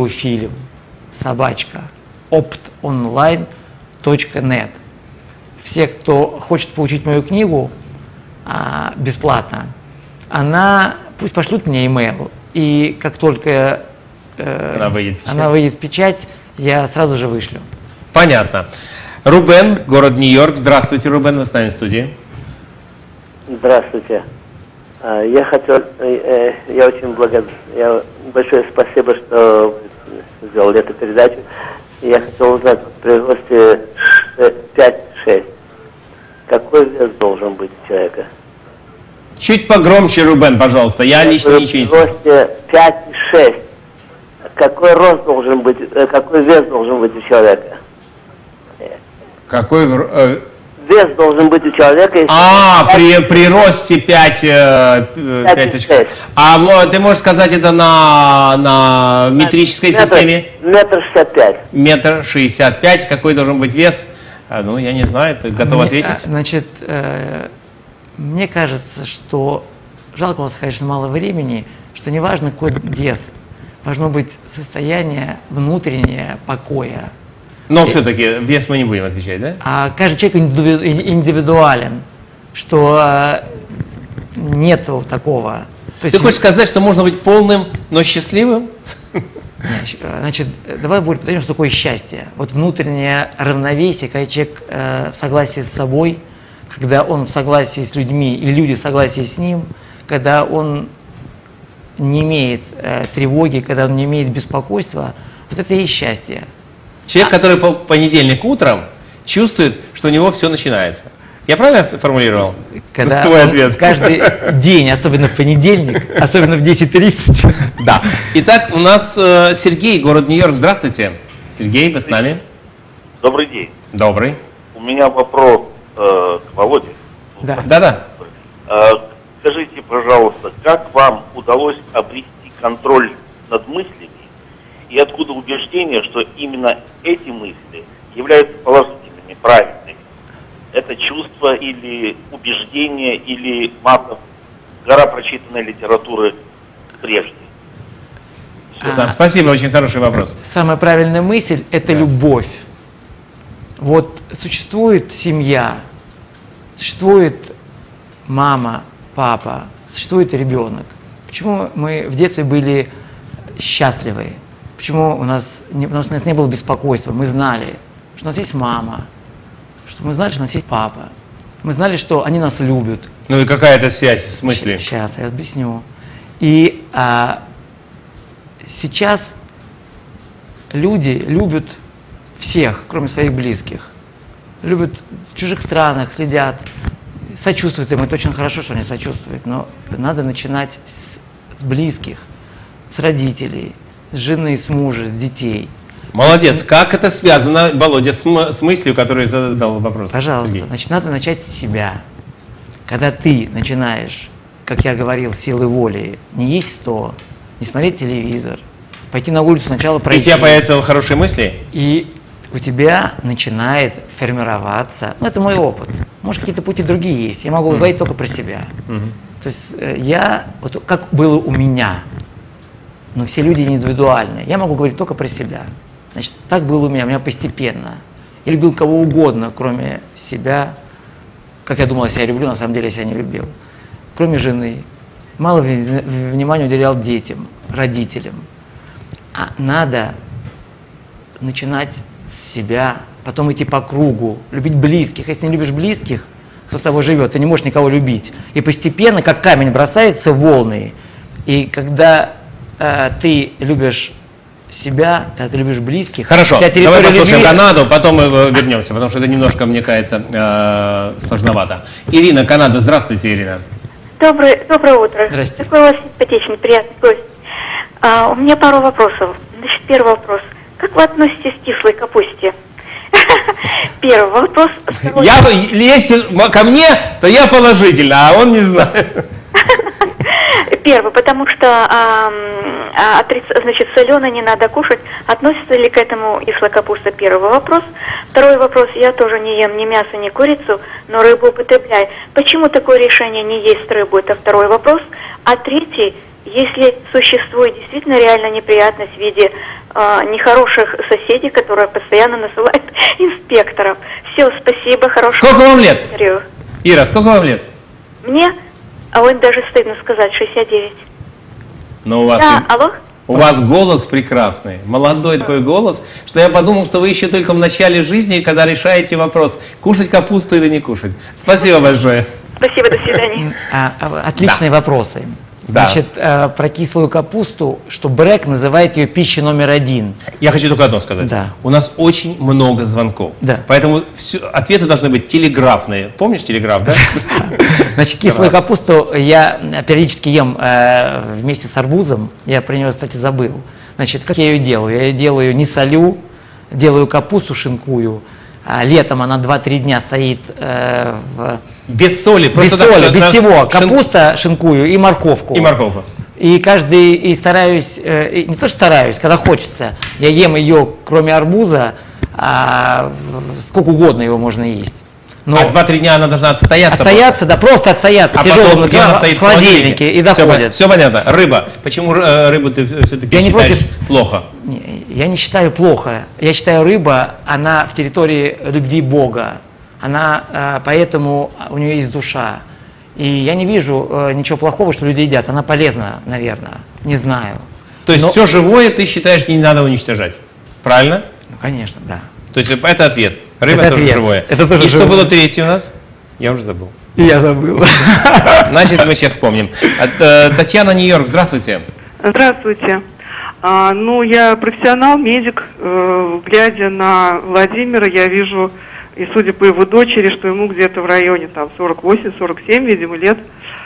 Speaker 2: Мосвидеофильм собачка опт-онлайн точка нет. все, кто хочет получить мою книгу а, бесплатно, она пусть пошлют мне имейл, и как только э,
Speaker 1: она, выйдет
Speaker 2: она выйдет в печать, я сразу же вышлю.
Speaker 1: Понятно. Рубен, город Нью-Йорк. Здравствуйте, Рубен, вы с нами в студии.
Speaker 11: Здравствуйте. Я хотел, я очень благодарен, я большое спасибо, что сделали эту передачу. Я хотел узнать при росте пять-шесть, какой вес должен быть у человека?
Speaker 1: Чуть погромче, Рубен, пожалуйста, я лично ничего не слышу.
Speaker 11: При росте пять-шесть, какой рост должен быть, какой вес должен быть у человека?
Speaker 1: Какой... Э...
Speaker 11: Вес должен быть у человека.
Speaker 1: А, при, при росте пять, пять, а ты можешь сказать это на, на метрической
Speaker 11: метр,
Speaker 1: системе?
Speaker 11: Метр шестьдесят пять.
Speaker 1: Метр шестьдесят пять. Какой должен быть вес? Ну, я не знаю, ты готов
Speaker 2: мне,
Speaker 1: ответить?
Speaker 2: Значит, э, мне кажется, что жалко у вас, конечно, мало времени, что не важно, какой вес, должно быть состояние внутреннее покоя.
Speaker 1: Но все-таки вес мы не будем отвечать, да?
Speaker 2: А каждый человек индивидуален, что э, нету такого. То
Speaker 1: Ты
Speaker 2: есть,
Speaker 1: хочешь сказать, что можно быть полным, но счастливым?
Speaker 2: Значит, давай будем говорить, что такое счастье. Вот внутреннее равновесие, когда человек э, в согласии с собой, когда он в согласии с людьми, и люди в согласии с ним, когда он не имеет э, тревоги, когда он не имеет беспокойства, вот это и есть счастье.
Speaker 1: Человек, который по понедельник утром чувствует, что у него все начинается. Я правильно сформулировал
Speaker 2: когда
Speaker 1: твой ответ?
Speaker 2: Каждый день, особенно в понедельник, особенно в десять тридцать.
Speaker 1: Да. Итак, у нас э, Сергей, город Нью-Йорк. Здравствуйте. Сергей, вы с нами?
Speaker 12: Добрый день.
Speaker 1: Добрый.
Speaker 12: У меня вопрос э, к Володе.
Speaker 2: Да.
Speaker 1: Да-да.
Speaker 12: Э, скажите, пожалуйста, как вам удалось обрести контроль над мыслями? И откуда убеждение, что именно эти мысли являются положительными, правильными? Это чувство или убеждение, или масса, гора прочитанной литературы прежде?
Speaker 1: А, да, спасибо, очень хороший вопрос.
Speaker 2: Самая правильная мысль – это да. любовь. Вот существует семья, существует мама, папа, существует ребенок. Почему мы в детстве были счастливы? Почему у нас не, потому что у нас не было беспокойства? Мы знали, что у нас есть мама, что мы знали, что у нас есть папа. Мы знали, что они нас любят.
Speaker 1: Ну и какая это связь с мыслью?
Speaker 2: Сейчас я объясню. И а, сейчас люди любят всех, кроме своих близких. Любят в чужих странах, следят, сочувствуют им. Это очень хорошо, что они сочувствуют. Но надо начинать с, с близких, с родителей, с жены, с мужа, с детей.
Speaker 1: Молодец. Как это связано, Володя, с, с мыслью, которую задал вопрос?
Speaker 2: Пожалуйста.
Speaker 1: Сергей.
Speaker 2: Значит, надо начать с себя. Когда ты начинаешь, как я говорил, силой воли, не есть то, не смотреть телевизор, пойти на улицу сначала пройти.
Speaker 1: И у тебя появятся хорошие мысли?
Speaker 2: И у тебя начинает формироваться, ну это мой опыт, может какие-то пути другие есть, я могу говорить mm-hmm. только про себя. Mm-hmm. То есть я, вот как было у меня, но все люди индивидуальные, я могу говорить только про себя. Значит, так было у меня, у меня постепенно. Я любил кого угодно, кроме себя, как я думал, я себя люблю, на самом деле я себя не любил. Кроме жены. Мало внимания уделял детям, родителям. А надо начинать с себя, потом идти по кругу, любить близких. Если не любишь близких, кто с тобой живет, ты не можешь никого любить. И постепенно, как камень, бросается в волны. И когда э, ты любишь себя, когда ты любишь близких...
Speaker 1: Хорошо, давай послушаем
Speaker 2: любви...
Speaker 1: Канаду, потом мы вернемся, потому что это немножко, мне кажется, э, сложновато. Ирина, Канада, здравствуйте, Ирина.
Speaker 3: Доброе, доброе утро.
Speaker 2: Здравствуйте.
Speaker 3: Такой у вас симпатичный, приятный гость. А, у меня пару вопросов. Значит, первый вопрос. Как вы относитесь к кислой капусте? Первый вопрос.
Speaker 1: Я, если ко мне, то я положительно, а он не знает.
Speaker 3: Первый, потому что а, а, отриц... значит, соленое не надо кушать. Относится ли к этому кислая капуста? Первый вопрос. Второй вопрос. Я тоже не ем ни мясо, ни курицу, но рыбу употребляю. Почему такое решение не есть рыбу? Это второй вопрос. А третий, если существует действительно реально неприятность в виде э, нехороших соседей, которые постоянно насылают инспекторов. Все, спасибо, хорошего.
Speaker 1: Сколько вам лет?
Speaker 3: Интервью.
Speaker 1: Ира, сколько вам лет?
Speaker 3: Мне, а вот даже стыдно сказать, шестьдесят девять.
Speaker 1: Но у вас,
Speaker 3: Да, алло?
Speaker 1: у вас голос прекрасный, молодой такой голос, что я подумал, что вы еще только в начале жизни, когда решаете вопрос, кушать капусту или не кушать. Спасибо большое.
Speaker 3: Спасибо, до свидания.
Speaker 2: А, а, отличные да. вопросы.
Speaker 1: Да.
Speaker 2: Значит, э, про кислую капусту, что Брэк называет ее пищей номер один.
Speaker 1: Я хочу только одно сказать.
Speaker 2: Да.
Speaker 1: У нас очень много звонков.
Speaker 2: Да.
Speaker 1: Поэтому все, ответы должны быть телеграфные. Помнишь телеграф, да?
Speaker 2: Значит, кислую капусту я периодически ем э, вместе с арбузом. Я про нее, кстати, забыл. Значит, как я ее делаю? Я ее делаю, не солю, делаю капусту, шинкую. А летом она два-три дня стоит э, в...
Speaker 1: Без соли,
Speaker 2: просто без соли, без всего. Капуста шинкую и морковку.
Speaker 1: И морковку.
Speaker 2: И каждый, и стараюсь, э, не то что стараюсь, когда хочется, я ем ее, кроме арбуза, а, сколько угодно его можно есть. Но
Speaker 1: а два-три дня она должна отстояться?
Speaker 2: Отстояться, просто? да, просто отстояться.
Speaker 1: А потом, где она стоит
Speaker 2: в холодильнике и доходит.
Speaker 1: Все, все понятно. Рыба. Почему рыбу ты все-таки считаешь
Speaker 2: против...
Speaker 1: плохо?
Speaker 2: Я не считаю плохо. Я считаю, рыба, она в территории любви Бога. Она, поэтому у нее есть душа. И я не вижу ничего плохого, что люди едят. Она полезна, наверное. Не знаю.
Speaker 1: То есть
Speaker 2: Но...
Speaker 1: все живое ты считаешь не надо уничтожать? Правильно?
Speaker 2: Ну, конечно, да.
Speaker 1: То есть это ответ. Рыба
Speaker 2: это
Speaker 1: тоже
Speaker 2: ответ.
Speaker 1: живое.
Speaker 2: Это тоже
Speaker 1: И
Speaker 2: живое.
Speaker 1: что было третье у нас? Я уже забыл.
Speaker 2: И я забыл.
Speaker 1: Значит, мы сейчас вспомним. Татьяна, Нью-Йорк, здравствуйте.
Speaker 13: Здравствуйте. А, ну, я профессионал, медик. Э, глядя на Владимира, я вижу, и судя по его дочери, что ему где-то в районе там сорок восемь — сорок семь, видимо, лет.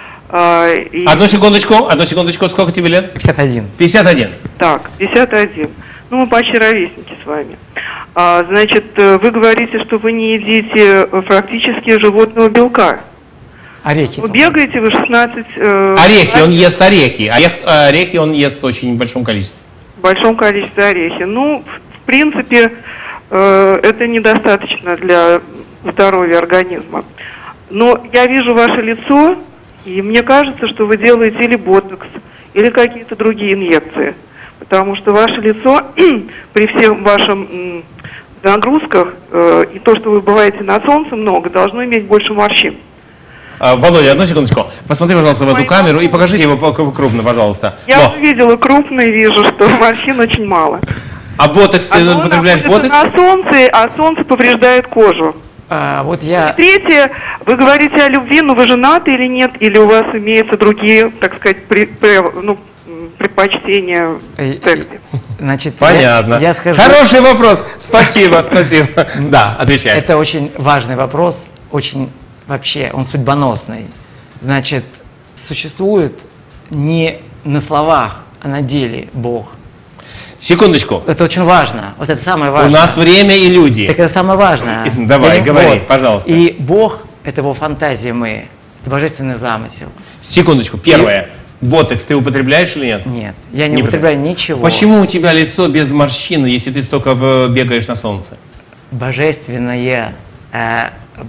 Speaker 13: А, и...
Speaker 1: Одну секундочку, одну секундочку, сколько тебе лет?
Speaker 2: пятьдесят один.
Speaker 1: пятьдесят один.
Speaker 13: Так, пятьдесят один. Ну, мы почти ровесники с вами. А, значит, вы говорите, что вы не едите практически животного белка.
Speaker 2: Орехи.
Speaker 13: Вы бегаете, вы шестнадцать... Э,
Speaker 1: орехи, он ест орехи. Орех, орехи он ест в очень большом количестве.
Speaker 13: В большом количестве орехи. Ну, в принципе, э, это недостаточно для здоровья организма. Но я вижу ваше лицо, и мне кажется, что вы делаете или ботокс, или какие-то другие инъекции. Потому что ваше лицо при всех ваших нагрузках э, и то, что вы бываете на солнце много, должно иметь больше морщин.
Speaker 1: А, Володя, одну секундочку. Посмотри, пожалуйста, в эту камеру и покажите его крупно, пожалуйста.
Speaker 13: Я
Speaker 1: Во.
Speaker 13: увидела крупно и вижу, что морщин очень мало.
Speaker 1: А ботокс, ты
Speaker 13: Оно
Speaker 1: употребляешь ботокс?
Speaker 13: на солнце, а солнце повреждает кожу.
Speaker 2: А, вот я...
Speaker 13: И третье, вы говорите о любви, но вы женаты или нет, или у вас имеются другие, так сказать, при, при, ну, предпочтения в сексе?
Speaker 2: Значит,
Speaker 1: понятно.
Speaker 2: Я, я скажу...
Speaker 1: Хороший вопрос. Спасибо, спасибо. Да, отвечай.
Speaker 2: Это очень важный вопрос, очень вообще, он судьбоносный. Значит, существует не на словах, а на деле Бог.
Speaker 1: Секундочку.
Speaker 2: Это очень важно. Вот это самое важное.
Speaker 1: У нас время и люди.
Speaker 2: Так это самое важное.
Speaker 1: Давай,
Speaker 2: и,
Speaker 1: говори,
Speaker 2: вот.
Speaker 1: пожалуйста.
Speaker 2: И Бог – это его фантазия мы. Это божественный замысел.
Speaker 1: Секундочку. Первое. И... Ботокс ты употребляешь или нет?
Speaker 2: Нет, я не,
Speaker 1: не
Speaker 2: употребляю ничего.
Speaker 1: Почему у тебя лицо без морщин, если ты столько бегаешь на солнце?
Speaker 2: Божественное. Э,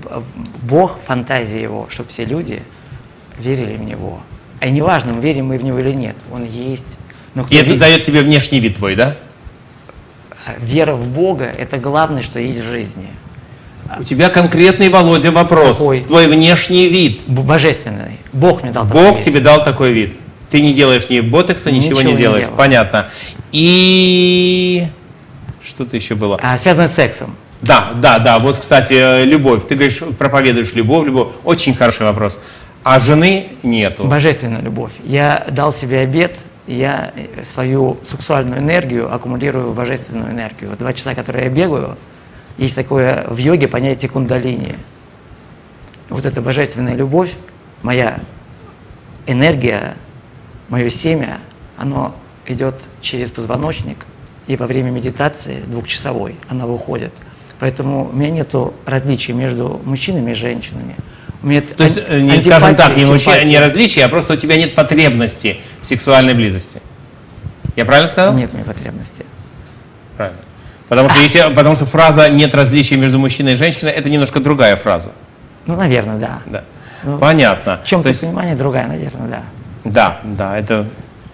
Speaker 2: Бог, фантазия его, чтобы все люди верили в него. И неважно, верим мы в него или нет, он есть. Но
Speaker 1: и это
Speaker 2: ви...
Speaker 1: дает тебе внешний вид твой, да?
Speaker 2: Вера в Бога – это главное, что есть в жизни.
Speaker 1: У тебя конкретный, Володя, вопрос.
Speaker 2: Какой?
Speaker 1: Твой внешний вид.
Speaker 2: Божественный. Бог мне дал
Speaker 1: Бог
Speaker 2: такой вид.
Speaker 1: тебе дал такой вид. Ты не делаешь ни ботокса, ничего, ничего не делаешь. Не понятно. И что-то еще было.
Speaker 2: А, связано с сексом.
Speaker 1: Да, да, да. Вот, кстати, любовь. Ты говоришь, проповедуешь любовь, любовь. Очень хороший вопрос. А жены нету.
Speaker 2: Божественная любовь. Я дал себе обет, я свою сексуальную энергию аккумулирую в божественную энергию. Два часа, которые я бегаю, есть такое в йоге понятие кундалини. Вот эта божественная любовь, моя энергия, мое семя, оно идет через позвоночник, и во время медитации двухчасовой она выходит. Поэтому у меня нет различий между мужчинами и женщинами. У меня
Speaker 1: То есть, не, скажем так, не, мужчина, не различия, а просто у тебя нет потребности в сексуальной близости. Я правильно сказал?
Speaker 2: Нет у меня потребности.
Speaker 1: Правильно. Потому что, если, потому что фраза «нет различия между мужчиной и женщиной» — это немножко другая фраза.
Speaker 2: Ну, наверное, да.
Speaker 1: Да.
Speaker 2: Ну,
Speaker 1: понятно.
Speaker 2: В чем-то
Speaker 1: То есть,
Speaker 2: понимание другая, наверное, да.
Speaker 1: Да, да, это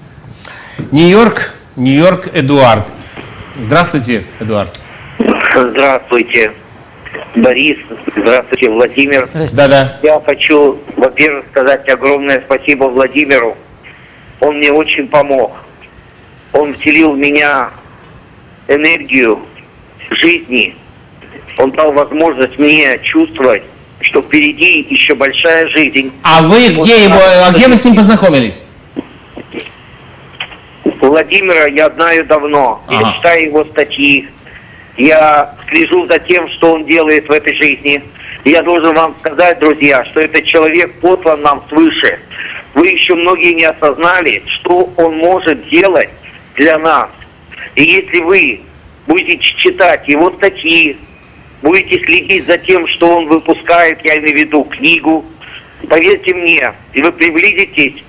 Speaker 1: Нью-Йорк, Нью-Йорк, Эдуард. Здравствуйте, Эдуард.
Speaker 14: Здравствуйте, Борис. Здравствуйте, Владимир.
Speaker 1: Да-да.
Speaker 14: Я хочу, во-первых, сказать огромное спасибо Владимиру. Он мне очень помог. Он вселил в меня энергию жизни. Он дал возможность мне чувствовать, что впереди еще большая жизнь.
Speaker 1: А вы где его, а где вы с ним познакомились?
Speaker 14: Владимира я знаю давно.
Speaker 1: Ага.
Speaker 14: Я читаю его статьи. Я слежу за тем, что он делает в этой жизни. И я должен вам сказать, друзья, что этот человек послан нам свыше. Вы еще многие не осознали, что он может делать для нас. И если вы будете читать его статьи, будете следить за тем, что он выпускает, я имею в виду книгу, поверьте мне, и вы приблизитесь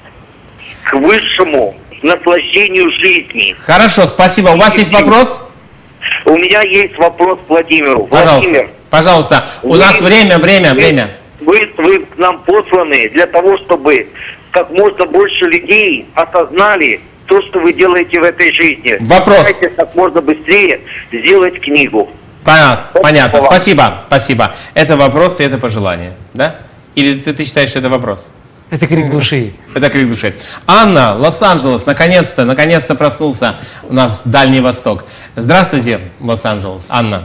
Speaker 14: к высшему наслаждению жизни.
Speaker 1: Хорошо, спасибо. У вас есть вопрос?
Speaker 14: У меня есть вопрос к Владимиру.
Speaker 1: Пожалуйста,
Speaker 14: Владимир,
Speaker 1: пожалуйста. У
Speaker 14: вы,
Speaker 1: нас время, время,
Speaker 14: вы,
Speaker 1: время.
Speaker 14: Вы, вы к нам посланы для того, чтобы как можно больше людей осознали то, что вы делаете в этой жизни.
Speaker 1: Вопрос.
Speaker 14: Давайте как можно быстрее сделать книгу.
Speaker 1: Понятно, понятно. Спасибо, спасибо. Это вопрос и это пожелание, да? Или ты, ты считаешь, что это вопрос?
Speaker 2: Это крик души.
Speaker 1: Это крик души. Анна, Лос-Анджелес, наконец-то, наконец-то проснулся у нас Дальний Восток. Здравствуйте, Лос-Анджелес. Анна.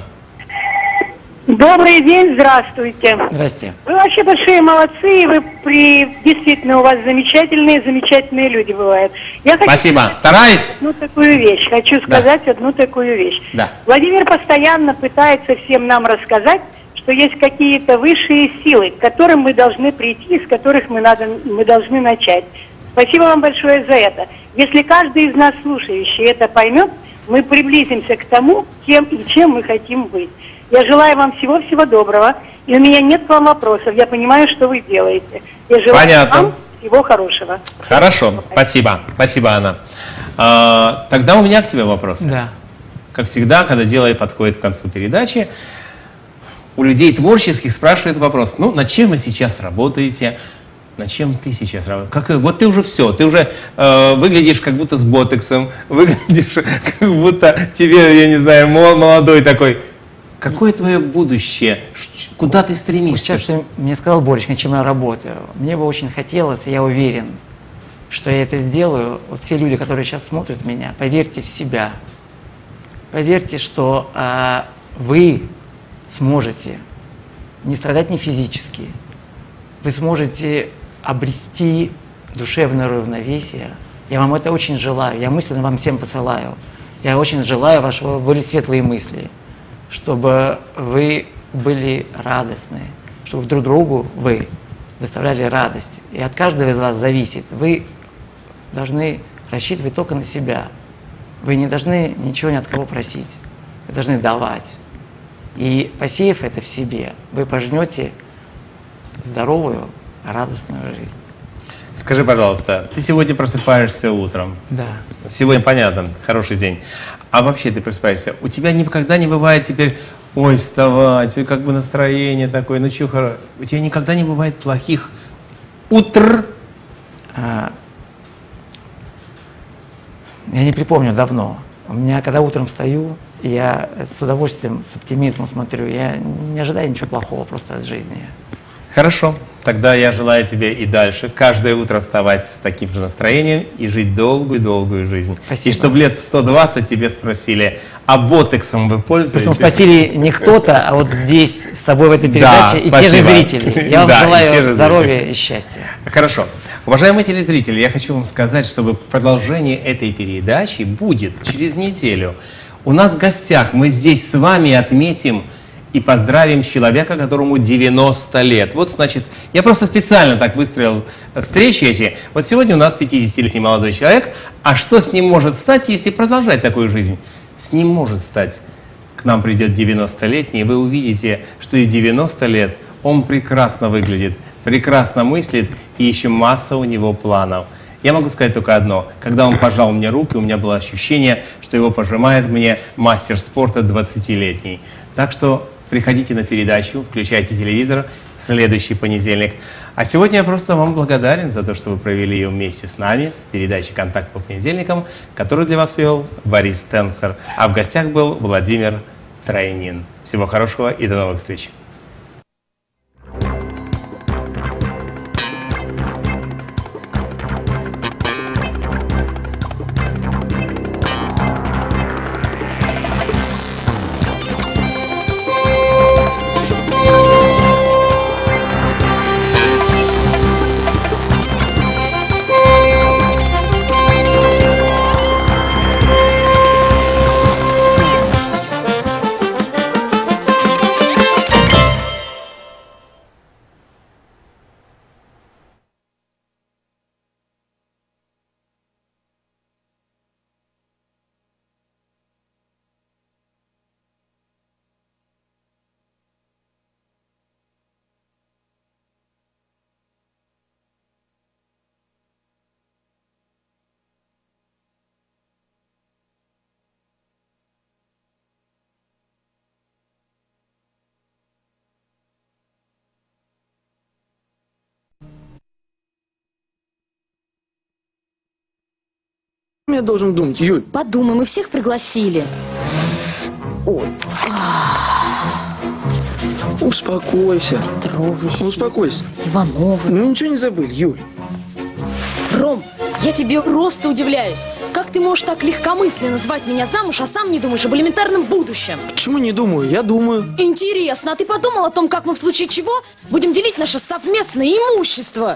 Speaker 15: Добрый день, здравствуйте.
Speaker 2: Здрасте.
Speaker 15: Вы вообще большие молодцы, вы при... действительно у вас замечательные, замечательные люди бывают. Я хочу
Speaker 1: Спасибо,
Speaker 15: сказать
Speaker 1: стараюсь.
Speaker 15: Одну такую вещь, хочу сказать да. одну такую вещь.
Speaker 1: Да.
Speaker 15: Владимир постоянно пытается всем нам рассказать, что есть какие-то высшие силы, к которым мы должны прийти, с которых мы, надо, мы должны начать. Спасибо вам большое за это. Если каждый из нас слушающий это поймет, мы приблизимся к тому, кем и чем мы хотим быть. Я желаю вам всего-всего доброго, и у меня нет к вам вопросов. Я понимаю, что вы делаете. Я желаю
Speaker 1: Понятно.
Speaker 15: вам всего хорошего.
Speaker 1: Хорошо, спасибо, спасибо, Анна. А, тогда у меня к тебе вопрос.
Speaker 2: Да.
Speaker 1: Как всегда, когда дело подходит к концу передачи, у людей творческих спрашивают вопрос: ну, над чем вы сейчас работаете? Над чем ты сейчас работаешь? Как, вот ты уже все, ты уже э, выглядишь как будто с ботоксом, выглядишь как будто тебе, я не знаю, молодой такой. Какое твое будущее? Куда ты стремишься?
Speaker 2: Сейчас ты мне сказал, Борич, над чем я работаю. Мне бы очень хотелось, и я уверен, что я это сделаю. Вот все люди, которые сейчас смотрят меня, поверьте в себя. Поверьте, что э, вы сможете не страдать ни физически, вы сможете обрести душевное равновесие. Я вам это очень желаю, я мысленно вам всем посылаю. Я очень желаю, вашего были светлые мысли, чтобы вы были радостны, чтобы друг другу вы доставляли радость. И от каждого из вас зависит. Вы должны рассчитывать только на себя. Вы не должны ничего ни от кого просить. Вы должны давать. И посеяв это в себе, вы пожнете здоровую, радостную жизнь.
Speaker 1: Скажи, пожалуйста, ты сегодня просыпаешься утром?
Speaker 2: Да.
Speaker 1: Сегодня, понятно, хороший день. А вообще ты просыпаешься, у тебя никогда не бывает теперь, ой, вставать, ой, как бы настроение такое, ну что, хоро... у тебя никогда не бывает плохих утр?
Speaker 2: А, я не припомню давно. У меня, когда утром встаю, я с удовольствием, с оптимизмом смотрю, я не ожидаю ничего плохого просто от жизни.
Speaker 1: Хорошо, тогда я желаю тебе и дальше каждое утро вставать с таким же настроением и жить долгую-долгую жизнь.
Speaker 2: Спасибо.
Speaker 1: И чтобы лет в сто двадцать тебе спросили, а ботексом вы пользуетесь?
Speaker 2: Притом спросили не кто-то, а вот здесь с тобой в этой передаче, да, и те же зрители. Я вам да, желаю и здоровья зрители. И счастья.
Speaker 1: Хорошо. Уважаемые телезрители, я хочу вам сказать, чтобы продолжение этой передачи будет через неделю. У нас в гостях, мы здесь с вами отметим и поздравим человека, которому девяносто лет. Вот, значит, я просто специально так выстроил встречи эти. Вот сегодня у нас пятидесятилетний молодой человек. А что с ним может стать, если продолжать такую жизнь? С ним может стать. К нам придет девяностолетний, и вы увидите, что и в девяносто лет он прекрасно выглядит, прекрасно мыслит, и еще масса у него планов. Я могу сказать только одно. Когда он пожал мне руку, у меня было ощущение, что его пожимает мне мастер спорта двадцатилетний. Так что приходите на передачу, включайте телевизор в следующий понедельник. А сегодня я просто вам благодарен за то, что вы провели ее вместе с нами, с передачей «Контакт по понедельникам», которую для вас вел Борис Тенцер. А в гостях был Владимир Трайнин. Всего хорошего и до новых встреч.
Speaker 16: Я должен думать, Юль.
Speaker 17: Подумай, мы всех пригласили. Ой.
Speaker 16: Успокойся.
Speaker 17: Петровы.
Speaker 16: Ну, успокойся.
Speaker 17: Ивановы.
Speaker 16: Ну ничего не забыли, Юль.
Speaker 17: Ром, я тебе просто удивляюсь. Как ты можешь так легкомысленно звать меня замуж, а сам не думаешь об элементарном будущем?
Speaker 16: Почему не думаю? Я думаю.
Speaker 17: Интересно, а ты подумал о том, как мы в случае чего будем делить наше совместное имущество?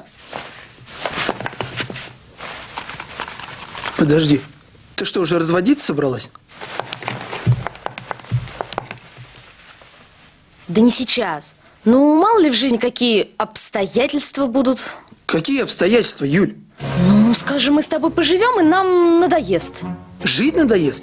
Speaker 16: Подожди, ты что, уже разводиться собралась?
Speaker 17: Да не сейчас. Ну, мало ли в жизни какие обстоятельства будут.
Speaker 16: Какие обстоятельства, Юль?
Speaker 17: Ну, скажем, мы с тобой поживем, и нам надоест.
Speaker 16: Жить надоест?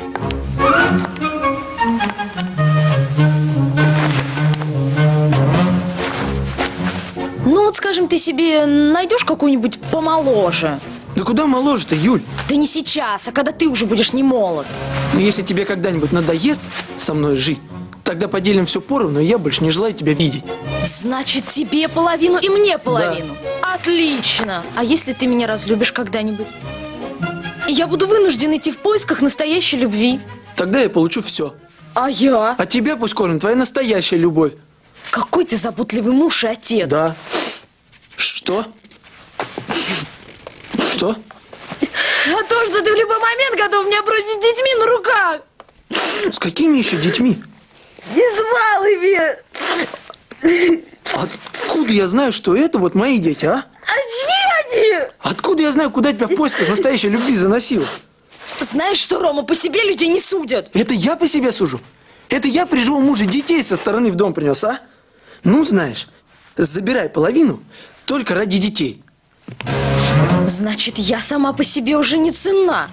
Speaker 17: Ну, вот, скажем, ты себе найдешь какую-нибудь помоложе.
Speaker 16: Да куда моложе-то, Юль?
Speaker 17: Да не сейчас, а когда ты уже будешь не молод.
Speaker 16: Но если тебе когда-нибудь надоест со мной жить, тогда поделим все поровну, и я больше не желаю тебя видеть.
Speaker 17: Значит, тебе половину и мне половину. Да. Отлично. А если ты меня разлюбишь когда-нибудь? И я буду вынужден идти в поисках настоящей любви.
Speaker 16: Тогда я получу все.
Speaker 17: А я?
Speaker 16: А тебя пусть кормит твоя настоящая любовь.
Speaker 17: Какой ты заботливый муж и отец.
Speaker 16: Да. Что? Что?
Speaker 17: А то, что ты в любой момент готов меня бросить с детьми на руках.
Speaker 16: С какими еще детьми?
Speaker 17: Не с малыми.
Speaker 16: Откуда я знаю, что это вот мои дети, а?
Speaker 17: А чьи они?
Speaker 16: Откуда я знаю, куда тебя в поисках настоящей любви заносил?
Speaker 17: Знаешь что, Рома, по себе людей не судят.
Speaker 16: Это я по себе сужу? Это я при живом муже детей со стороны в дом принес, а? Ну, знаешь, забирай половину только ради детей.
Speaker 17: Значит, я сама по себе уже не ценна.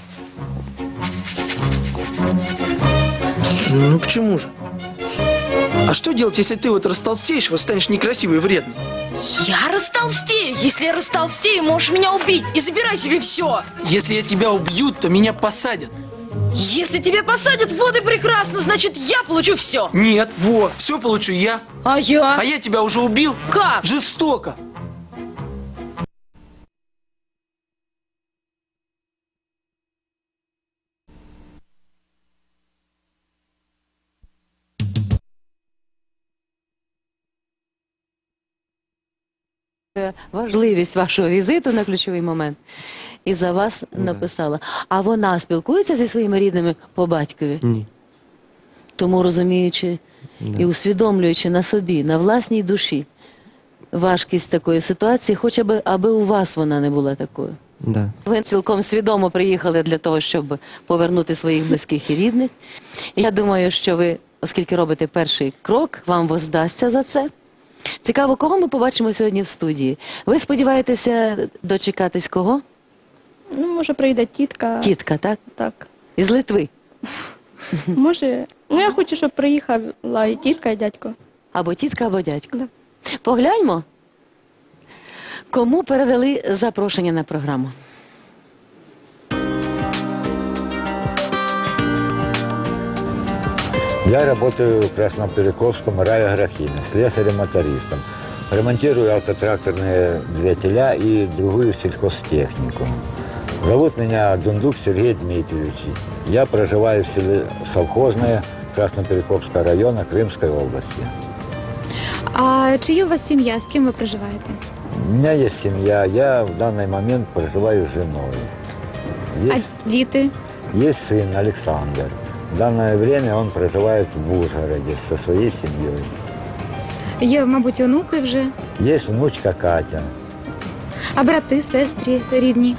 Speaker 16: Ну, почему же? А что делать, если ты вот растолстеешь, вот станешь некрасивой и вредной?
Speaker 17: Я растолстею? Если я растолстею, можешь меня убить и забирай себе все.
Speaker 16: Если я тебя убью, то меня посадят.
Speaker 17: Если тебя посадят, вот и прекрасно, значит, я получу все.
Speaker 16: Нет, во, все получу я.
Speaker 17: А я?
Speaker 16: А я тебя уже убил?
Speaker 17: Как?
Speaker 16: Жестоко.
Speaker 18: Важливість вашого візиту на ключовий момент. І за вас написала. А вона спілкується зі своїми рідними по батькові?
Speaker 19: Ні.
Speaker 18: Тому розуміючи
Speaker 19: Да.
Speaker 18: і усвідомлюючи на собі, на власній душі важкість такої ситуації, хоча б аби у вас вона не була такою.
Speaker 19: Да.
Speaker 18: Ви цілком свідомо приїхали для того, щоб повернути своїх близьких і рідних. І я думаю, що ви, оскільки робите перший крок, вам воздасться за це. Цікаво, кого ми побачимо сьогодні в студії. Ви сподіваєтеся дочекатись кого?
Speaker 20: Ну, може, прийде тітка.
Speaker 18: Тітка, так?
Speaker 20: Так.
Speaker 18: Із Литви?
Speaker 20: Може, ну я хочу, щоб приїхала і тітка, і дядько.
Speaker 18: Або тітка, або дядько.
Speaker 20: Да.
Speaker 18: Погляньмо, кому передали запрошення на програму.
Speaker 19: Я работаю в Красноперекопском райагрохиме, слесарем-мотористом. Ремонтирую автотракторные двигателя и другую сельхозтехнику. Зовут меня Дундук Сергей Дмитриевич. Я проживаю в селе Совхозное Красноперекопского района Крымской области.
Speaker 21: А чи є у вас сім'я? З ким ви проживаєте?
Speaker 19: У меня есть семья, я в данный момент проживаю с женой. Есть,
Speaker 21: А діти?
Speaker 19: есть сын Александр. В данное время он проживает в Ужгороде со своей семьей.
Speaker 21: Є, мабуть, онуки вже.
Speaker 19: Есть внучка Катя.
Speaker 21: А брати, сестри рідні?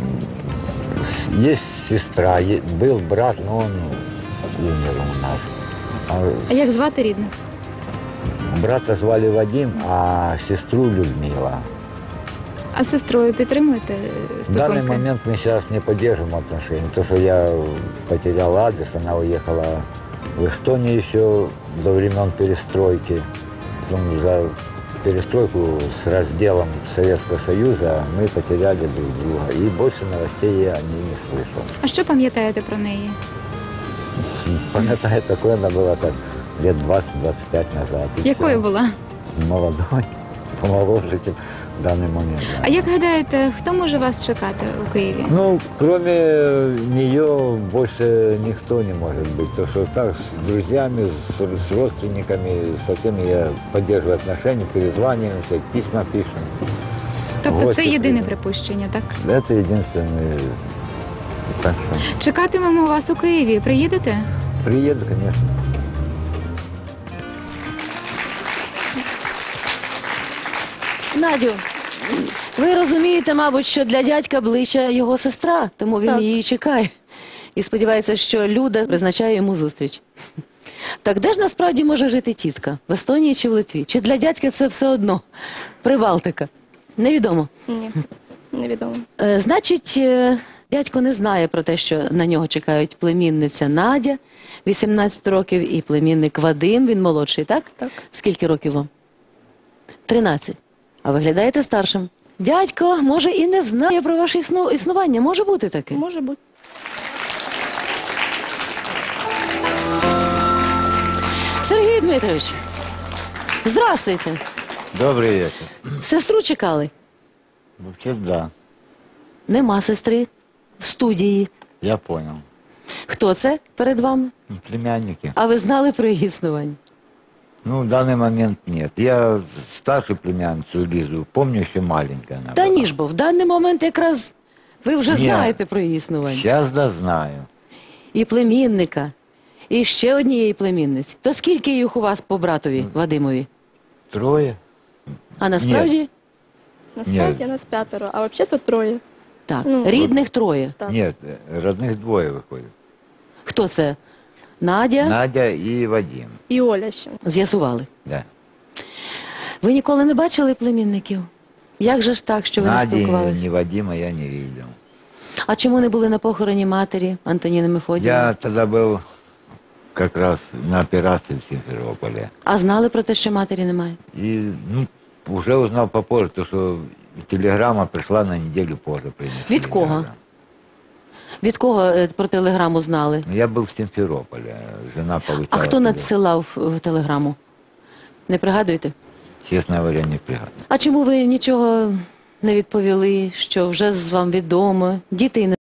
Speaker 19: Есть сестра, е- был брат, но он умер у нас. А
Speaker 21: А як звати рідних?
Speaker 19: брата звали Вадим, а сестру Людмила.
Speaker 21: А з сестрою підтримуєте
Speaker 19: В данный
Speaker 21: стосунки?
Speaker 19: момент мы сейчас не поддерживаем отношения, потому что я потерял адрес, она уехала в Эстонию еще до времен перестройки. Потом за перестройку с разделом Советского Союза мы потеряли друг друга. И больше новостей я о ней не слышал.
Speaker 21: А що пам'ятаєте про неї?
Speaker 19: Пам'ятаю, такое она была так лет двадцать-двадцать пять назад. и
Speaker 21: Якою
Speaker 19: всё.
Speaker 21: була?
Speaker 19: Молодой, помоложе, чем в данный момент. да.
Speaker 21: А як гадаєте, хто може вас чекати у Києві?
Speaker 19: Ну, кроме нее больше никто не может быть. Потому что так, с друзьями, с, с родственниками, со всеми я поддерживаю отношения, перезваниваемся, письма пишем.
Speaker 21: Тобто
Speaker 19: Гості
Speaker 21: це єдине
Speaker 19: приїдуть.
Speaker 21: припущення, так?
Speaker 19: Это единственное. Так что
Speaker 21: Чекатимемо вас у Києві. Приїдете?
Speaker 19: приеду, конечно.
Speaker 18: Надю, ви розумієте, мабуть, що для дядька ближче його сестра, тому він
Speaker 20: Так.
Speaker 18: її чекає. І сподівається, що Люда призначає йому зустріч. Так де ж насправді може жити тітка? В Естонії чи в Литві? Чи для дядька це все одно? Прибалтика? Невідомо.
Speaker 20: Ні, невідомо.
Speaker 18: Е, значить, е, дядько не знає про те, що на нього чекають племінниця Надя, вісімнадцять років, і племінник Вадим, він молодший, так?
Speaker 20: Так.
Speaker 18: Скільки років вам? тринадцять. А виглядаєте старшим. Дядько, може, і не знає про ваше існу... існування. Може бути таке?
Speaker 20: Може бути.
Speaker 18: Сергій Дмитрович, здрастуйте.
Speaker 19: Добрый вечер.
Speaker 18: Сестру чекали?
Speaker 19: Вообще да,
Speaker 18: Нема сестри в студії.
Speaker 19: я понял.
Speaker 18: Хто це перед вами?
Speaker 19: Племянники.
Speaker 18: А ви знали про її існування?
Speaker 19: Ну, в данный момент нет. Я старшую племянницу Лизу помню, еще маленькая она
Speaker 18: Та
Speaker 19: была.
Speaker 18: ні ж бо, в даний момент якраз ви вже
Speaker 19: Ні.
Speaker 18: знаєте про її існування.
Speaker 19: Сейчас да знаю.
Speaker 18: І племінника, і ще однієї племінниці. То скільки їх у вас по братові, Вадимові?
Speaker 19: Трое.
Speaker 18: А насправді?
Speaker 20: Насправді нас п'ятеро, а взагалі то троє.
Speaker 18: Так.
Speaker 20: Ну,
Speaker 18: Рідних троє.
Speaker 20: Так.
Speaker 19: Нет, родных двое выходит.
Speaker 18: Хто це? Надя?
Speaker 19: Надя и Вадим.
Speaker 20: І Оля ще.
Speaker 18: З'ясували.
Speaker 19: Да.
Speaker 18: Ви ніколи не бачили племінників? Як же ж так, що ви не
Speaker 19: Нади,
Speaker 18: спілкувалися?
Speaker 19: ни Вадима я не видел.
Speaker 18: А чому не були на похороні матері Антоніни Мефодіївни?
Speaker 19: Я тогда был как раз на операции в Симферополе.
Speaker 18: А знали про те, що матері немає?
Speaker 19: И ну, уже узнал попозже, то, что телеграмма пришла на неделю позже. принесли.
Speaker 18: Від кого? Від кого е, про телеграму знали?
Speaker 19: Я был в Симферополе, жена получала.
Speaker 18: А хто
Speaker 19: телеграмму.
Speaker 18: надсилав е, телеграму? Не пригадуєте?
Speaker 19: Честно говоря, не пригадываю.
Speaker 18: А чому ви нічого не відповіли, що вже з вам відомо? Діти і не